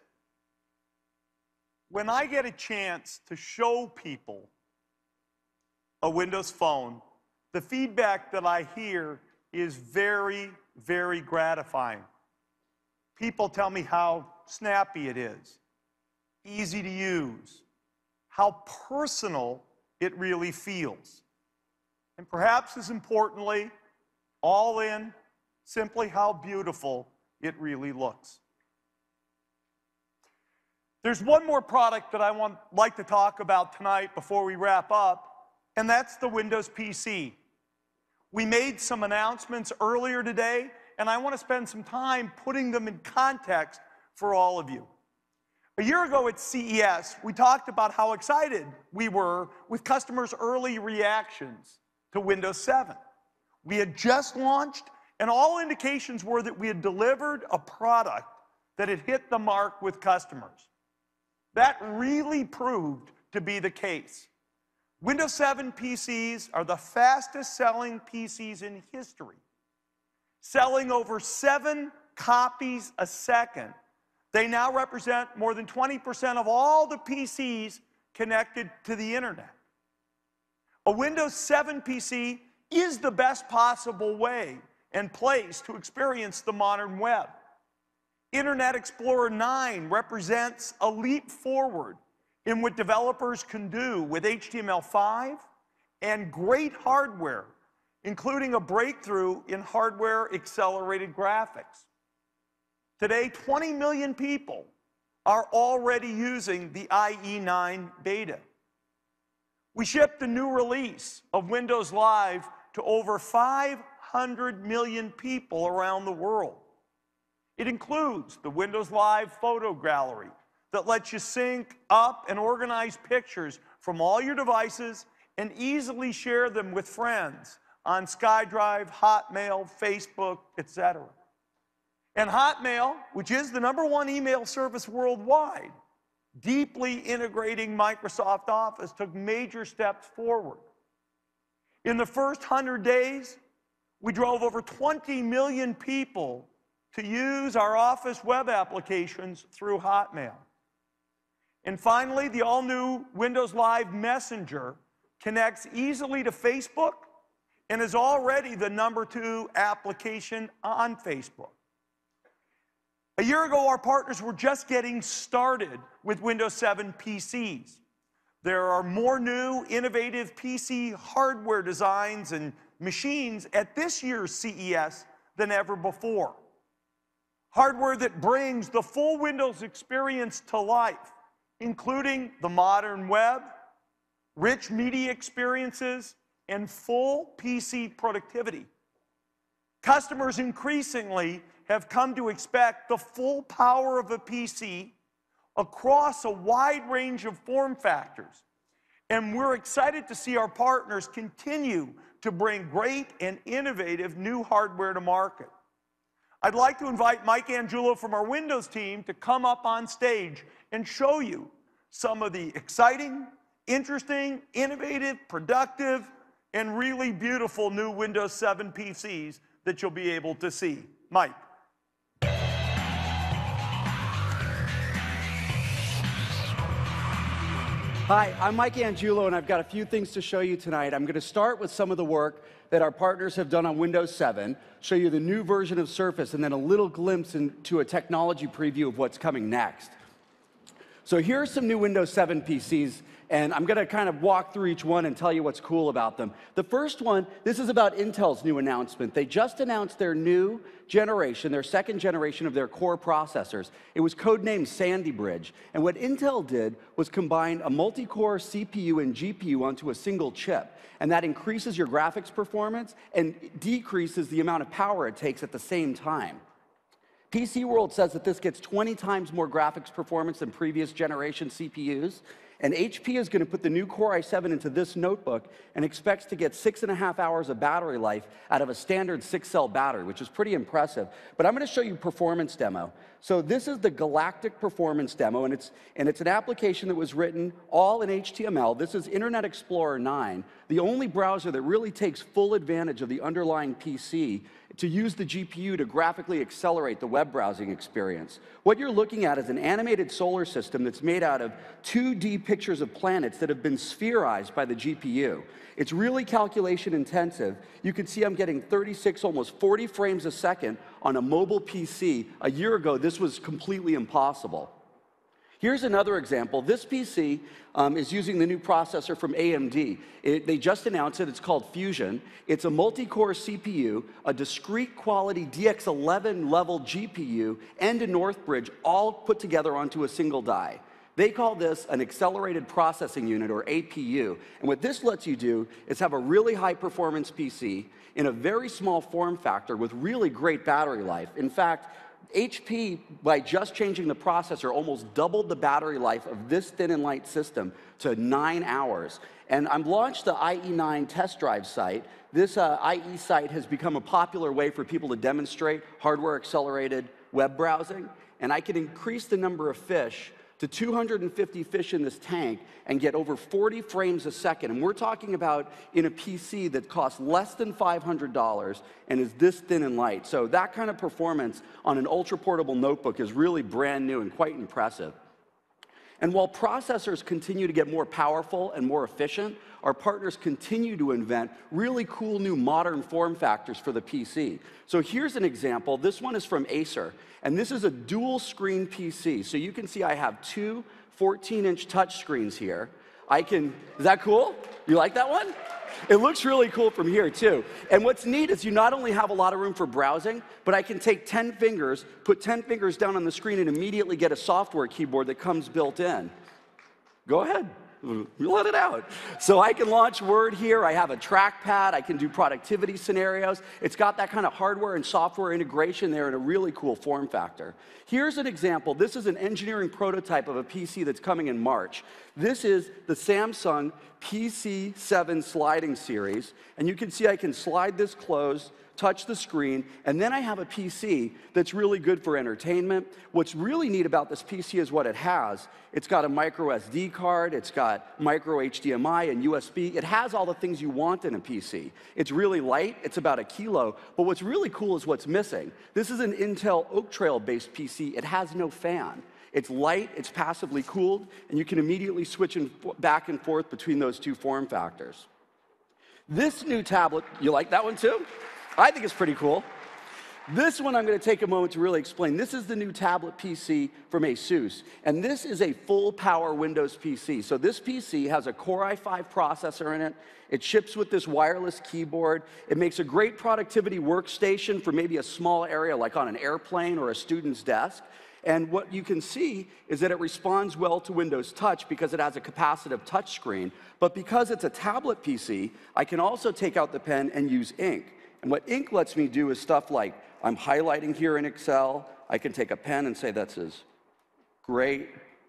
When I get a chance to show people a Windows Phone, the feedback that I hear is very, very gratifying. People tell me how snappy it is, easy to use, how personal it really feels. And perhaps as importantly, all in, simply how beautiful it really looks. There's one more product that I like to talk about tonight before we wrap up, and that's the Windows PC. We made some announcements earlier today, and I want to spend some time putting them in context for all of you. A year ago at CES, we talked about how excited we were with customers' early reactions to Windows 7. We had just launched, and all indications were that we had delivered a product that had hit the mark with customers. That really proved to be the case. Windows 7 PCs are the fastest-selling PCs in history, selling over 7 copies a second. They now represent more than 20% of all the PCs connected to the internet. A Windows 7 PC is the best possible way and place to experience the modern web. Internet Explorer 9 represents a leap forward in what developers can do with HTML5 and great hardware, including a breakthrough in hardware-accelerated graphics. Today, 20 million people are already using the IE9 beta. We shipped the new release of Windows Live to over 500 million people around the world. It includes the Windows Live Photo Gallery, that lets you sync up and organize pictures from all your devices and easily share them with friends on SkyDrive, Hotmail, Facebook, etc. And Hotmail, which is the #1 email service worldwide, deeply integrating Microsoft Office, took major steps forward. In the first 100 days, we drove over 20 million people to use our Office web applications through Hotmail. And finally, the all-new Windows Live Messenger connects easily to Facebook and is already the #2 application on Facebook. A year ago, our partners were just getting started with Windows 7 PCs. There are more new, innovative PC hardware designs and machines at this year's CES than ever before. Hardware that brings the full Windows experience to life, including the modern web, rich media experiences, and full PC productivity. Customers increasingly have come to expect the full power of a PC across a wide range of form factors. And we're excited to see our partners continue to bring great and innovative new hardware to market. I'd like to invite Mike Angiulo from our Windows team to come up on stage and show you some of the exciting, interesting, innovative, productive, and really beautiful new Windows 7 PCs that you'll be able to see. Mike. Hi, I'm Mike Angiulo, and I've got a few things to show you tonight. I'm going to start with some of the work that our partners have done on Windows 7, show you the new version of Surface, and then a little glimpse into a technology preview of what's coming next. So here are some new Windows 7 PCs, and I'm going to kind of walk through each one and tell you what's cool about them. The first one, this is about Intel's new announcement. They just announced their new generation, their second generation of their core processors. It was codenamed Sandy Bridge. And what Intel did was combine a multi-core CPU and GPU onto a single chip. And that increases your graphics performance and decreases the amount of power it takes at the same time. PC World says that this gets 20 times more graphics performance than previous generation CPUs. And HP is going to put the new Core i7 into this notebook and expects to get 6.5 hours of battery life out of a standard 6-cell battery, which is pretty impressive. But I'm going to show you a performance demo. So this is the Galactic Performance Demo, and it's an application that was written all in HTML. This is Internet Explorer 9, the only browser that really takes full advantage of the underlying PC to use the GPU to graphically accelerate the web browsing experience. What you're looking at is an animated solar system that's made out of 2D pictures of planets that have been spherized by the GPU. It's really calculation intensive. You can see I'm getting 36, almost 40 frames a second on a mobile PC. A year ago, this was completely impossible. Here's another example. This PC is using the new processor from AMD. They just announced it. It's called Fusion. It's a multi-core CPU, a discrete quality DX11 level GPU, and a Northbridge all put together onto a single die. They call this an accelerated processing unit, or APU. And what this lets you do is have a really high performance PC in a very small form factor with really great battery life. In fact, HP, by just changing the processor, almost doubled the battery life of this thin and light system to 9 hours. And I've launched the IE9 test drive site. This IE site has become a popular way for people to demonstrate hardware-accelerated web browsing. And I can increase the number of fish to 250 fish in this tank and get over 40 frames a second. And we're talking about in a PC that costs less than $500 and is this thin and light. So that kind of performance on an ultra-portable notebook is really brand new and quite impressive. And while processors continue to get more powerful and more efficient, our partners continue to invent really cool new modern form factors for the PC. So here's an example. This one is from Acer, and this is a dual screen PC. So you can see I have two 14-inch touch screens here. Is that cool? You like that one? It looks really cool from here, too. And what's neat is you not only have a lot of room for browsing, but I can take 10 fingers, put 10 fingers down on the screen, and immediately get a software keyboard that comes built in. Go ahead. Let it out. So I can launch Word here. I have a trackpad. I can do productivity scenarios. It's got that kind of hardware and software integration there in a really cool form factor. Here's an example. This is an engineering prototype of a PC that's coming in March. This is the Samsung PC7 sliding series. And you can see I can slide this closed, touch the screen, and then I have a PC that's really good for entertainment. What's really neat about this PC is what it has. It's got a micro SD card, it's got micro HDMI and USB. It has all the things you want in a PC. It's really light, it's about 1 kilo, but what's really cool is what's missing. This is an Intel Oak Trail-based PC. It has no fan. It's light, it's passively cooled, and you can immediately switch back and forth between those two form factors. This new tablet, you like that one too? I think it's pretty cool. This one I'm going to take a moment to really explain. This is the new tablet PC from ASUS, and this is a full-power Windows PC. So this PC has a Core i5 processor in it. It ships with this wireless keyboard. It makes a great productivity workstation for maybe a small area like on an airplane or a student's desk. And what you can see is that it responds well to Windows Touch because it has a capacitive touch screen. But because it's a tablet PC, I can also take out the pen and use ink. And what ink lets me do is stuff like, I'm highlighting here in Excel. I can take a pen and say, that's great.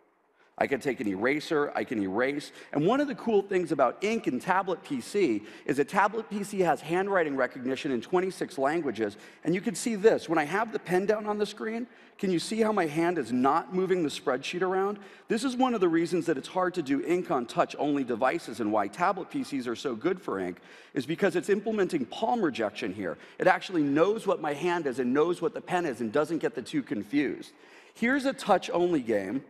I can take an eraser, I can erase. And one of the cool things about ink and tablet PC is that tablet PC has handwriting recognition in 26 languages. And you can see this, when I have the pen down on the screen, can you see how my hand is not moving the spreadsheet around? This is one of the reasons that it's hard to do ink on touch-only devices, and why tablet PCs are so good for ink is because it's implementing palm rejection here. It actually knows what my hand is and knows what the pen is and doesn't get the two confused. Here's a touch-only game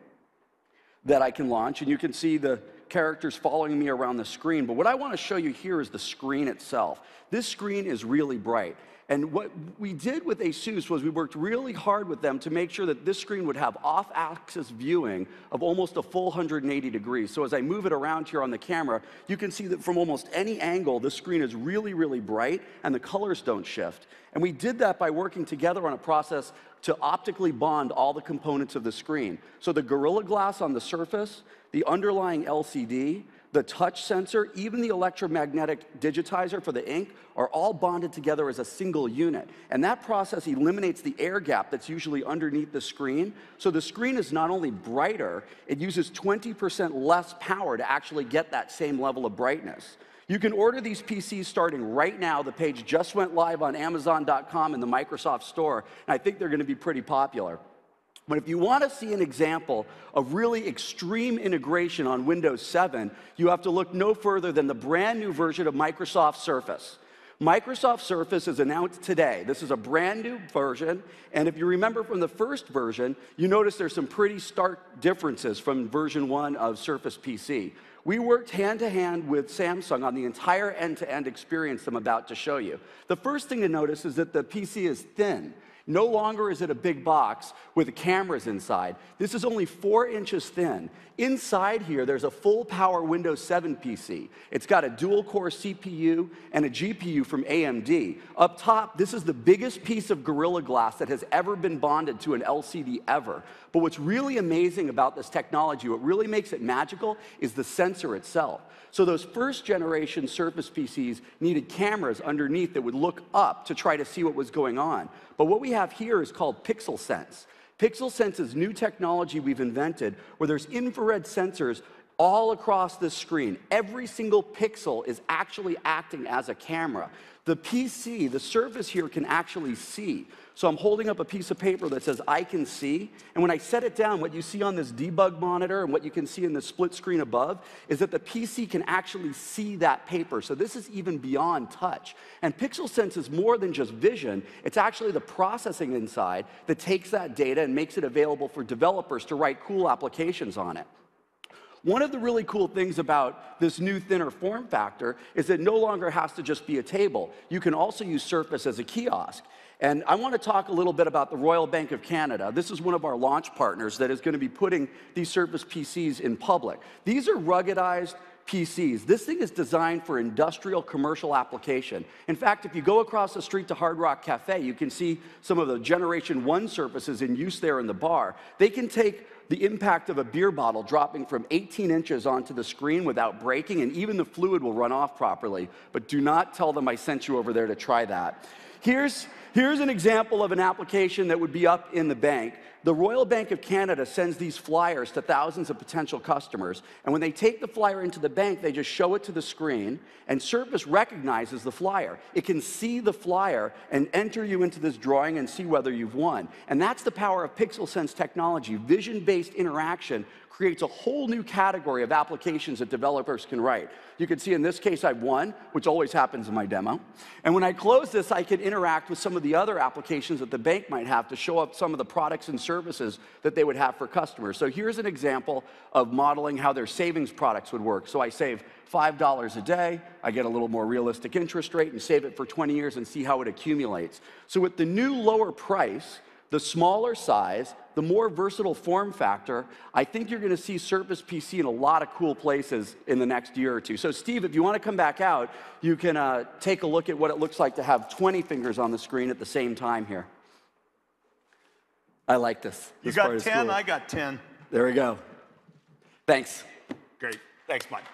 that I can launch, and you can see the characters following me around the screen. But what I want to show you here is the screen itself. This screen is really bright. And what we did with ASUS was we worked really hard with them to make sure that this screen would have off-axis viewing of almost a full 180 degrees. So as I move it around here on the camera, you can see that from almost any angle, the screen is really, really bright, and the colors don't shift. And we did that by working together on a process to optically bond all the components of the screen. So the Gorilla Glass on the surface, the underlying LCD, the touch sensor, even the electromagnetic digitizer for the ink are all bonded together as a single unit. And that process eliminates the air gap that's usually underneath the screen. So the screen is not only brighter, it uses 20% less power to actually get that same level of brightness. You can order these PCs starting right now. The page just went live on Amazon.com and the Microsoft Store, and I think they're going to be pretty popular. But if you want to see an example of really extreme integration on Windows 7, you have to look no further than the brand new version of Microsoft Surface. Microsoft Surface is announced today. This is a brand new version, and if you remember from the first version, you notice there's some pretty stark differences from version 1 of Surface PC. We worked hand-to-hand with Samsung on the entire end-to-end experience I'm about to show you. The first thing to notice is that the PC is thin. No longer is it a big box with cameras inside. This is only 4 inches thin. Inside here, there's a full-power Windows 7 PC. It's got a dual-core CPU and a GPU from AMD. Up top, this is the biggest piece of Gorilla Glass that has ever been bonded to an LCD ever. But what's really amazing about this technology, what really makes it magical, is the sensor itself. So those first-generation Surface PCs needed cameras underneath that would look up to try to see what was going on. But what we have here is called PixelSense. PixelSense is new technology we've invented where there's infrared sensors all across the screen. Every single pixel is actually acting as a camera. The PC, the Surface here, can actually see. So I'm holding up a piece of paper that says, I can see. And when I set it down, what you see on this debug monitor and what you can see in the split screen above is that the PC can actually see that paper. So this is even beyond touch. And PixelSense is more than just vision. It's actually the processing inside that takes that data and makes it available for developers to write cool applications on it. One of the really cool things about this new thinner form factor is that it no longer has to just be a table. You can also use Surface as a kiosk. And I want to talk a little bit about the Royal Bank of Canada. This is one of our launch partners that is going to be putting these Surface PCs in public. These are ruggedized PCs. This thing is designed for industrial commercial application. In fact, if you go across the street to Hard Rock Cafe, you can see some of the Generation 1 surfaces in use there in the bar. They can take the impact of a beer bottle dropping from 18 inches onto the screen without breaking, and even the fluid will run off properly. But do not tell them I sent you over there to try that. Here's an example of an application that would be up in the bank. The Royal Bank of Canada sends these flyers to thousands of potential customers, and when they take the flyer into the bank, they just show it to the screen, and Surface recognizes the flyer. It can see the flyer and enter you into this drawing and see whether you've won. And that's the power of PixelSense technology. Vision-based interaction creates a whole new category of applications that developers can write. You can see in this case I've won, which always happens in my demo. And when I close this, I can interact with some of the other applications that the bank might have to show up some of the products and services that they would have for customers. So here's an example of modeling how their savings products would work. So I save $5 a day, I get a little more realistic interest rate and save it for 20 years and see how it accumulates. So with the new lower price, the smaller size, the more versatile form factor, I think you're going to see Surface PC in a lot of cool places in the next year or two. So Steve, if you want to come back out, you can take a look at what it looks like to have 20 fingers on the screen at the same time here. I like this. You got 10, I got 10. There we go. Thanks. Great. Thanks, Mike.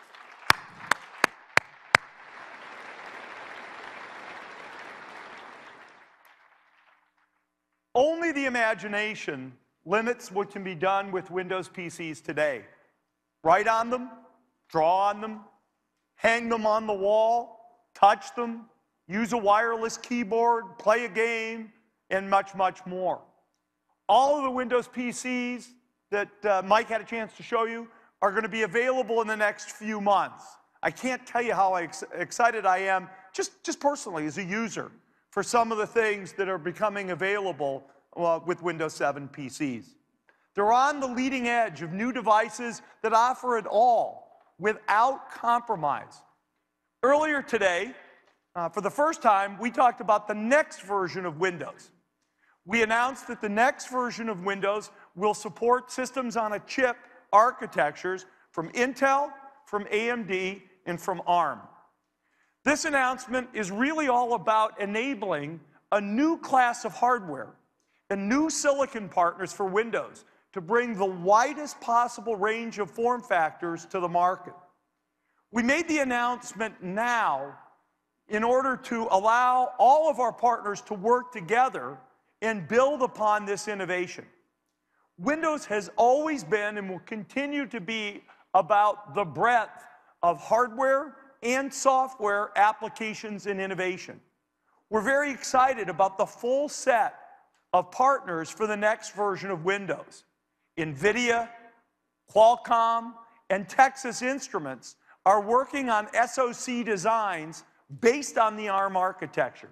Only the imagination limits what can be done with Windows PCs today. Write on them, draw on them, hang them on the wall, touch them, use a wireless keyboard, play a game, and much, much more. All of the Windows PCs that Mike had a chance to show you are going to be available in the next few months. I can't tell you how excited I am, just personally as a user, for some of the things that are becoming available with Windows 7 PCs. They're on the leading edge of new devices that offer it all without compromise. Earlier today, for the first time, we talked about the next version of Windows. We announced that the next version of Windows will support systems on a chip architectures from Intel, from AMD, and from ARM. This announcement is really all about enabling a new class of hardware and new silicon partners for Windows to bring the widest possible range of form factors to the market. We made the announcement now in order to allow all of our partners to work together and build upon this innovation. Windows has always been and will continue to be about the breadth of hardware and software applications and innovation. We're very excited about the full set of partners for the next version of Windows. NVIDIA, Qualcomm, and Texas Instruments are working on SoC designs based on the ARM architecture.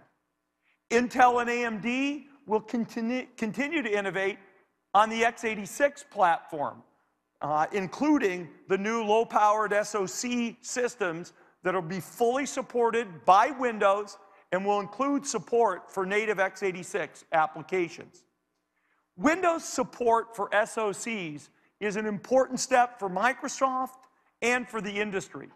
Intel and AMD will continue to innovate on the x86 platform, including the new low-powered SoC systems that will be fully supported by Windows and will include support for native x86 applications. Windows support for SoCs is an important step for Microsoft and for the industry.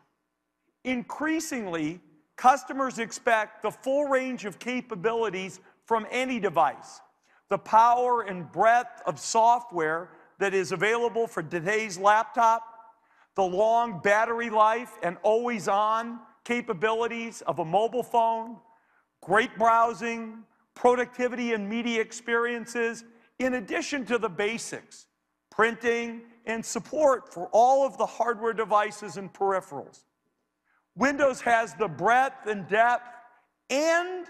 Increasingly, customers expect the full range of capabilities from any device. The power and breadth of software that is available for today's laptop, the long battery life and always-on capabilities of a mobile phone, great browsing, productivity and media experiences, in addition to the basics, printing, and support for all of the hardware devices and peripherals. Windows has the breadth and depth and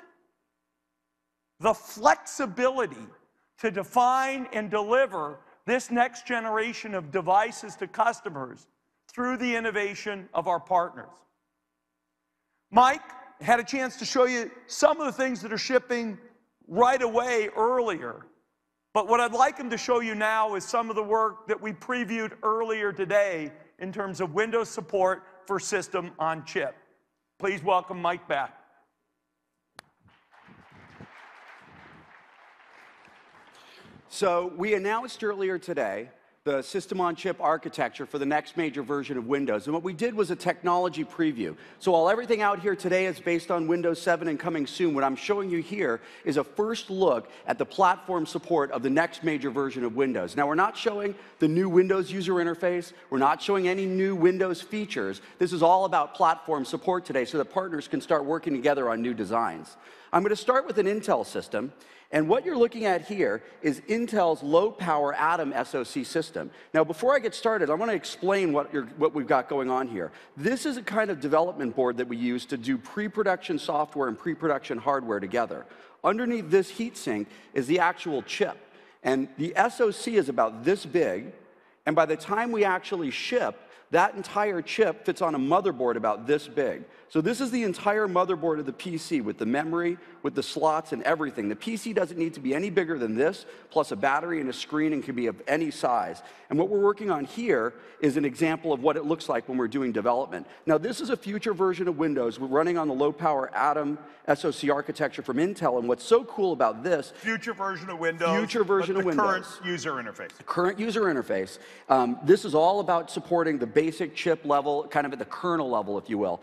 the flexibility to define and deliver this next generation of devices to customers through the innovation of our partners. Mike had a chance to show you some of the things that are shipping right away earlier. But what I'd like him to show you now is some of the work that we previewed earlier today in terms of Windows support for System on Chip. Please welcome Mike back. So we announced earlier today the system-on-chip architecture for the next major version of Windows. And what we did was a technology preview. So while everything out here today is based on Windows 7 and coming soon, what I'm showing you here is a first look at the platform support of the next major version of Windows. Now, we're not showing the new Windows user interface. We're not showing any new Windows features. This is all about platform support today so that partners can start working together on new designs. I'm going to start with an Intel system. And what you're looking at here is Intel's low-power Atom SoC system. Now, before I get started, I want to explain what we've got going on here. This is a kind of development board that we use to do pre-production software and pre-production hardware together. Underneath this heatsink is the actual chip. And the SoC is about this big. And by the time we actually ship, that entire chip fits on a motherboard about this big. So this is the entire motherboard of the PC with the memory, with the slots and everything. The PC doesn't need to be any bigger than this, plus a battery and a screen, and can be of any size. And what we're working on here is an example of what it looks like when we're doing development. Now, this is a future version of Windows. We're running on the low-power Atom SoC architecture from Intel, and what's so cool about this... Future version of Windows. Future version of Windows. Current user interface. Current user interface. This is all about supporting the basic chip level, kind of at the kernel level, if you will.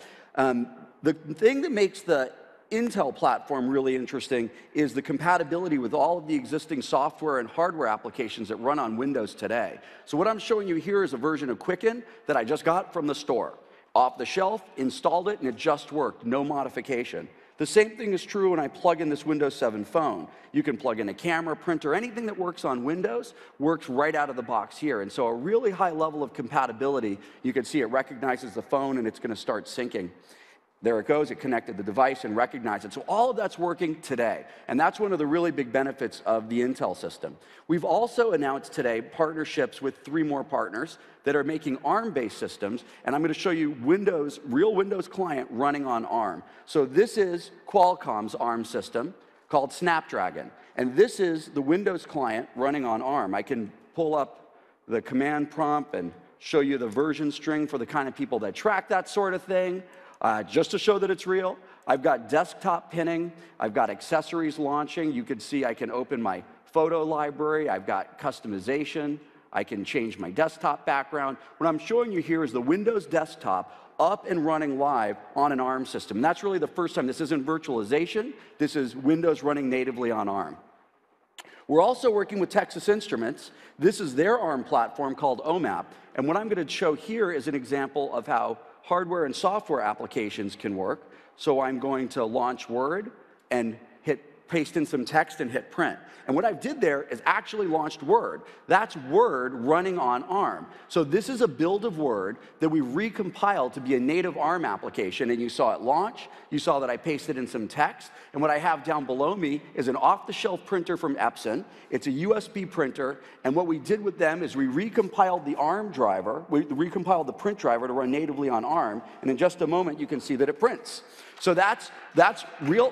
The thing that makes the Intel platform really interesting is the compatibility with all of the existing software and hardware applications that run on Windows today. So what I'm showing you here is a version of Quicken that I just got from the store. Off the shelf, installed it, and it just worked, no modification. The same thing is true when I plug in this Windows 7 phone. You can plug in a camera, printer, anything that works on Windows works right out of the box here. And so a really high level of compatibility. You can see it recognizes the phone and it's going to start syncing. There it goes, it connected the device and recognized it. So all of that's working today. And that's one of the really big benefits of the Intel system. We've also announced today partnerships with 3 more partners that are making ARM-based systems. And I'm going to show you Windows, real Windows client running on ARM. So this is Qualcomm's ARM system called Snapdragon. And this is the Windows client running on ARM. I can pull up the command prompt and show you the version string for the kind of people that track that sort of thing. Just to show that it's real, I've got desktop pinning, I've got accessories launching. You can see I can open my photo library, I've got customization, I can change my desktop background. What I'm showing you here is the Windows desktop up and running live on an ARM system. And that's really the first time. This isn't virtualization, this is Windows running natively on ARM. We're also working with Texas Instruments. This is their ARM platform called OMAP. And what I'm going to show here is an example of how hardware and software applications can work. So I'm going to launch Word and paste in some text and hit print. And what I did there is actually launched Word. That's Word running on ARM. So this is a build of Word that we recompiled to be a native ARM application. And you saw it launch. You saw that I pasted in some text. And what I have down below me is an off-the-shelf printer from Epson. It's a USB printer. And what we did with them is we recompiled the ARM driver. We recompiled the print driver to run natively on ARM. And in just a moment, you can see that it prints. So that's real.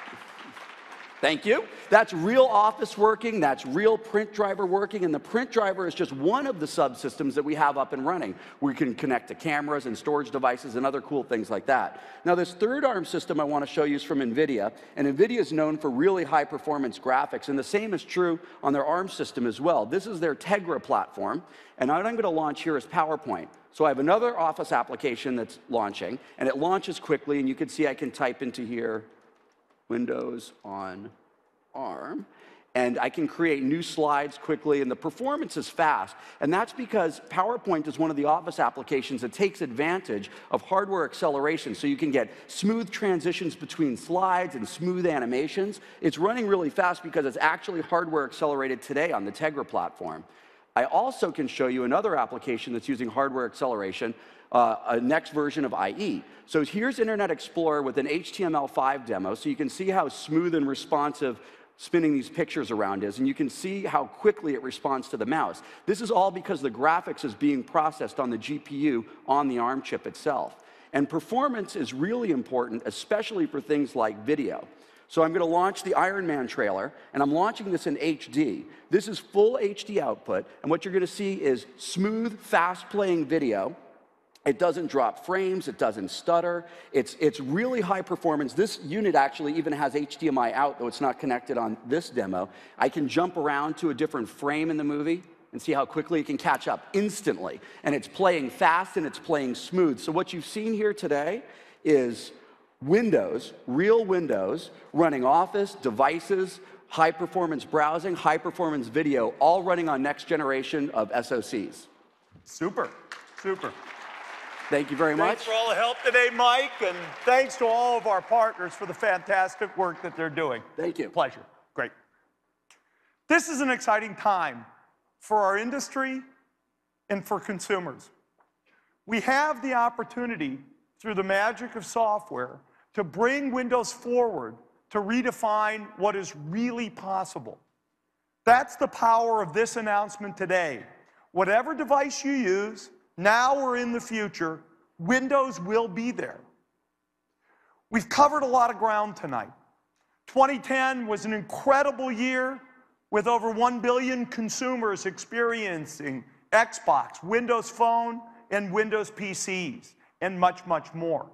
Thank you. That's real Office working, that's real print driver working, and the print driver is just one of the subsystems that we have up and running. We can connect to cameras and storage devices and other cool things like that. Now, this third ARM system I want to show you is from NVIDIA, and NVIDIA is known for really high performance graphics, and the same is true on their ARM system as well. This is their Tegra platform, and what I'm going to launch here is PowerPoint. So I have another Office application that's launching, and it launches quickly, and you can see I can type into here Windows on ARM, and I can create new slides quickly, and the performance is fast. And that's because PowerPoint is one of the Office applications that takes advantage of hardware acceleration, so you can get smooth transitions between slides and smooth animations. It's running really fast because it's actually hardware accelerated today on the Tegra platform. I also can show you another application that's using hardware acceleration, a next version of IE. So here's Internet Explorer with an HTML5 demo, so you can see how smooth and responsive spinning these pictures around is, and you can see how quickly it responds to the mouse. This is all because the graphics is being processed on the GPU on the ARM chip itself. And performance is really important, especially for things like video. So I'm going to launch the Iron Man trailer, and I'm launching this in HD. This is full HD output, and what you're going to see is smooth, fast-playing video. It doesn't drop frames, it doesn't stutter, it's really high performance. This unit actually even has HDMI out, though it's not connected on this demo. I can jump around to a different frame in the movie. and see how quickly it can catch up instantly. And it's playing fast and it's playing smooth. So what you've seen here today is Windows, real Windows, running Office, devices, high-performance browsing, high-performance video, all running on next generation of SoCs. Super, super. Thank you very much. Thanks for all the help today, Mike, and thanks to all of our partners for the fantastic work that they're doing. Thank you. Pleasure. Great. This is an exciting time for our industry and for consumers. We have the opportunity, through the magic of software, to bring Windows forward to redefine what is really possible. That's the power of this announcement today. Whatever device you use, now or in the future, Windows will be there. We've covered a lot of ground tonight. 2010 was an incredible year with over 1 billion consumers experiencing Xbox, Windows Phone, and Windows PCs, and much, much more.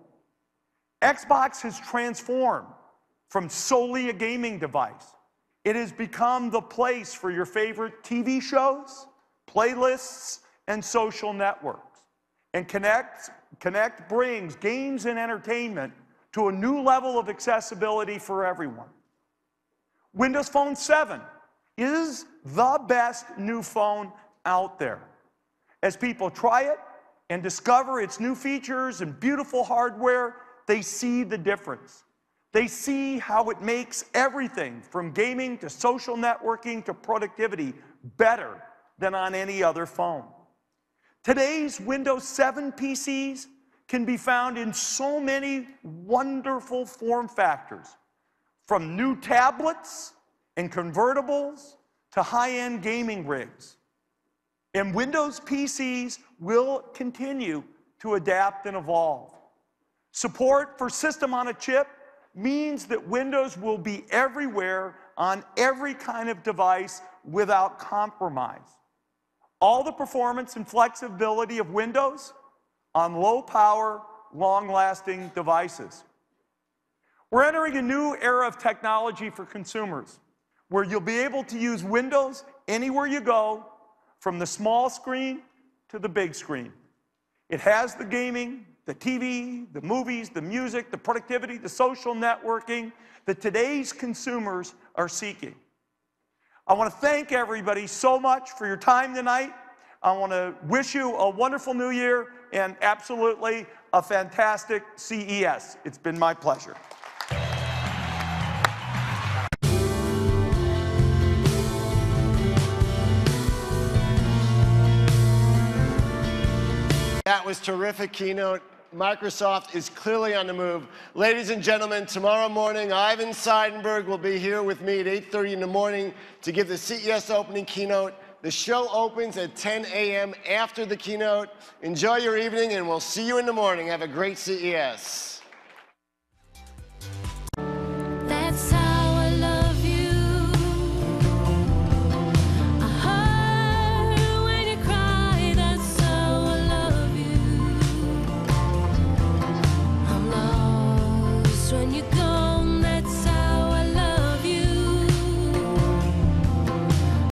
Xbox has transformed from solely a gaming device. It has become the place for your favorite TV shows, playlists, and social networks. And Kinect brings games and entertainment to a new level of accessibility for everyone. Windows Phone 7 is the best new phone out there. As people try it and discover its new features and beautiful hardware, they see the difference. They see how it makes everything from gaming to social networking to productivity better than on any other phone. Today's Windows 7 PCs can be found in so many wonderful form factors, from new tablets and convertibles to high-end gaming rigs. And Windows PCs will continue to adapt and evolve. Support for System on a Chip means that Windows will be everywhere on every kind of device without compromise. All the performance and flexibility of Windows on low-power, long-lasting devices. We're entering a new era of technology for consumers, where you'll be able to use Windows anywhere you go, from the small screen to the big screen. It has the gaming, the TV, the movies, the music, the productivity, the social networking that today's consumers are seeking. I want to thank everybody so much for your time tonight. I want to wish you a wonderful new year and absolutely a fantastic CES. It's been my pleasure. That was terrific keynote. Microsoft is clearly on the move. Ladies and gentlemen, tomorrow morning, Ivan Seidenberg will be here with me at 8:30 in the morning to give the CES opening keynote. The show opens at 10 a.m. after the keynote. Enjoy your evening, and we'll see you in the morning. Have a great CES.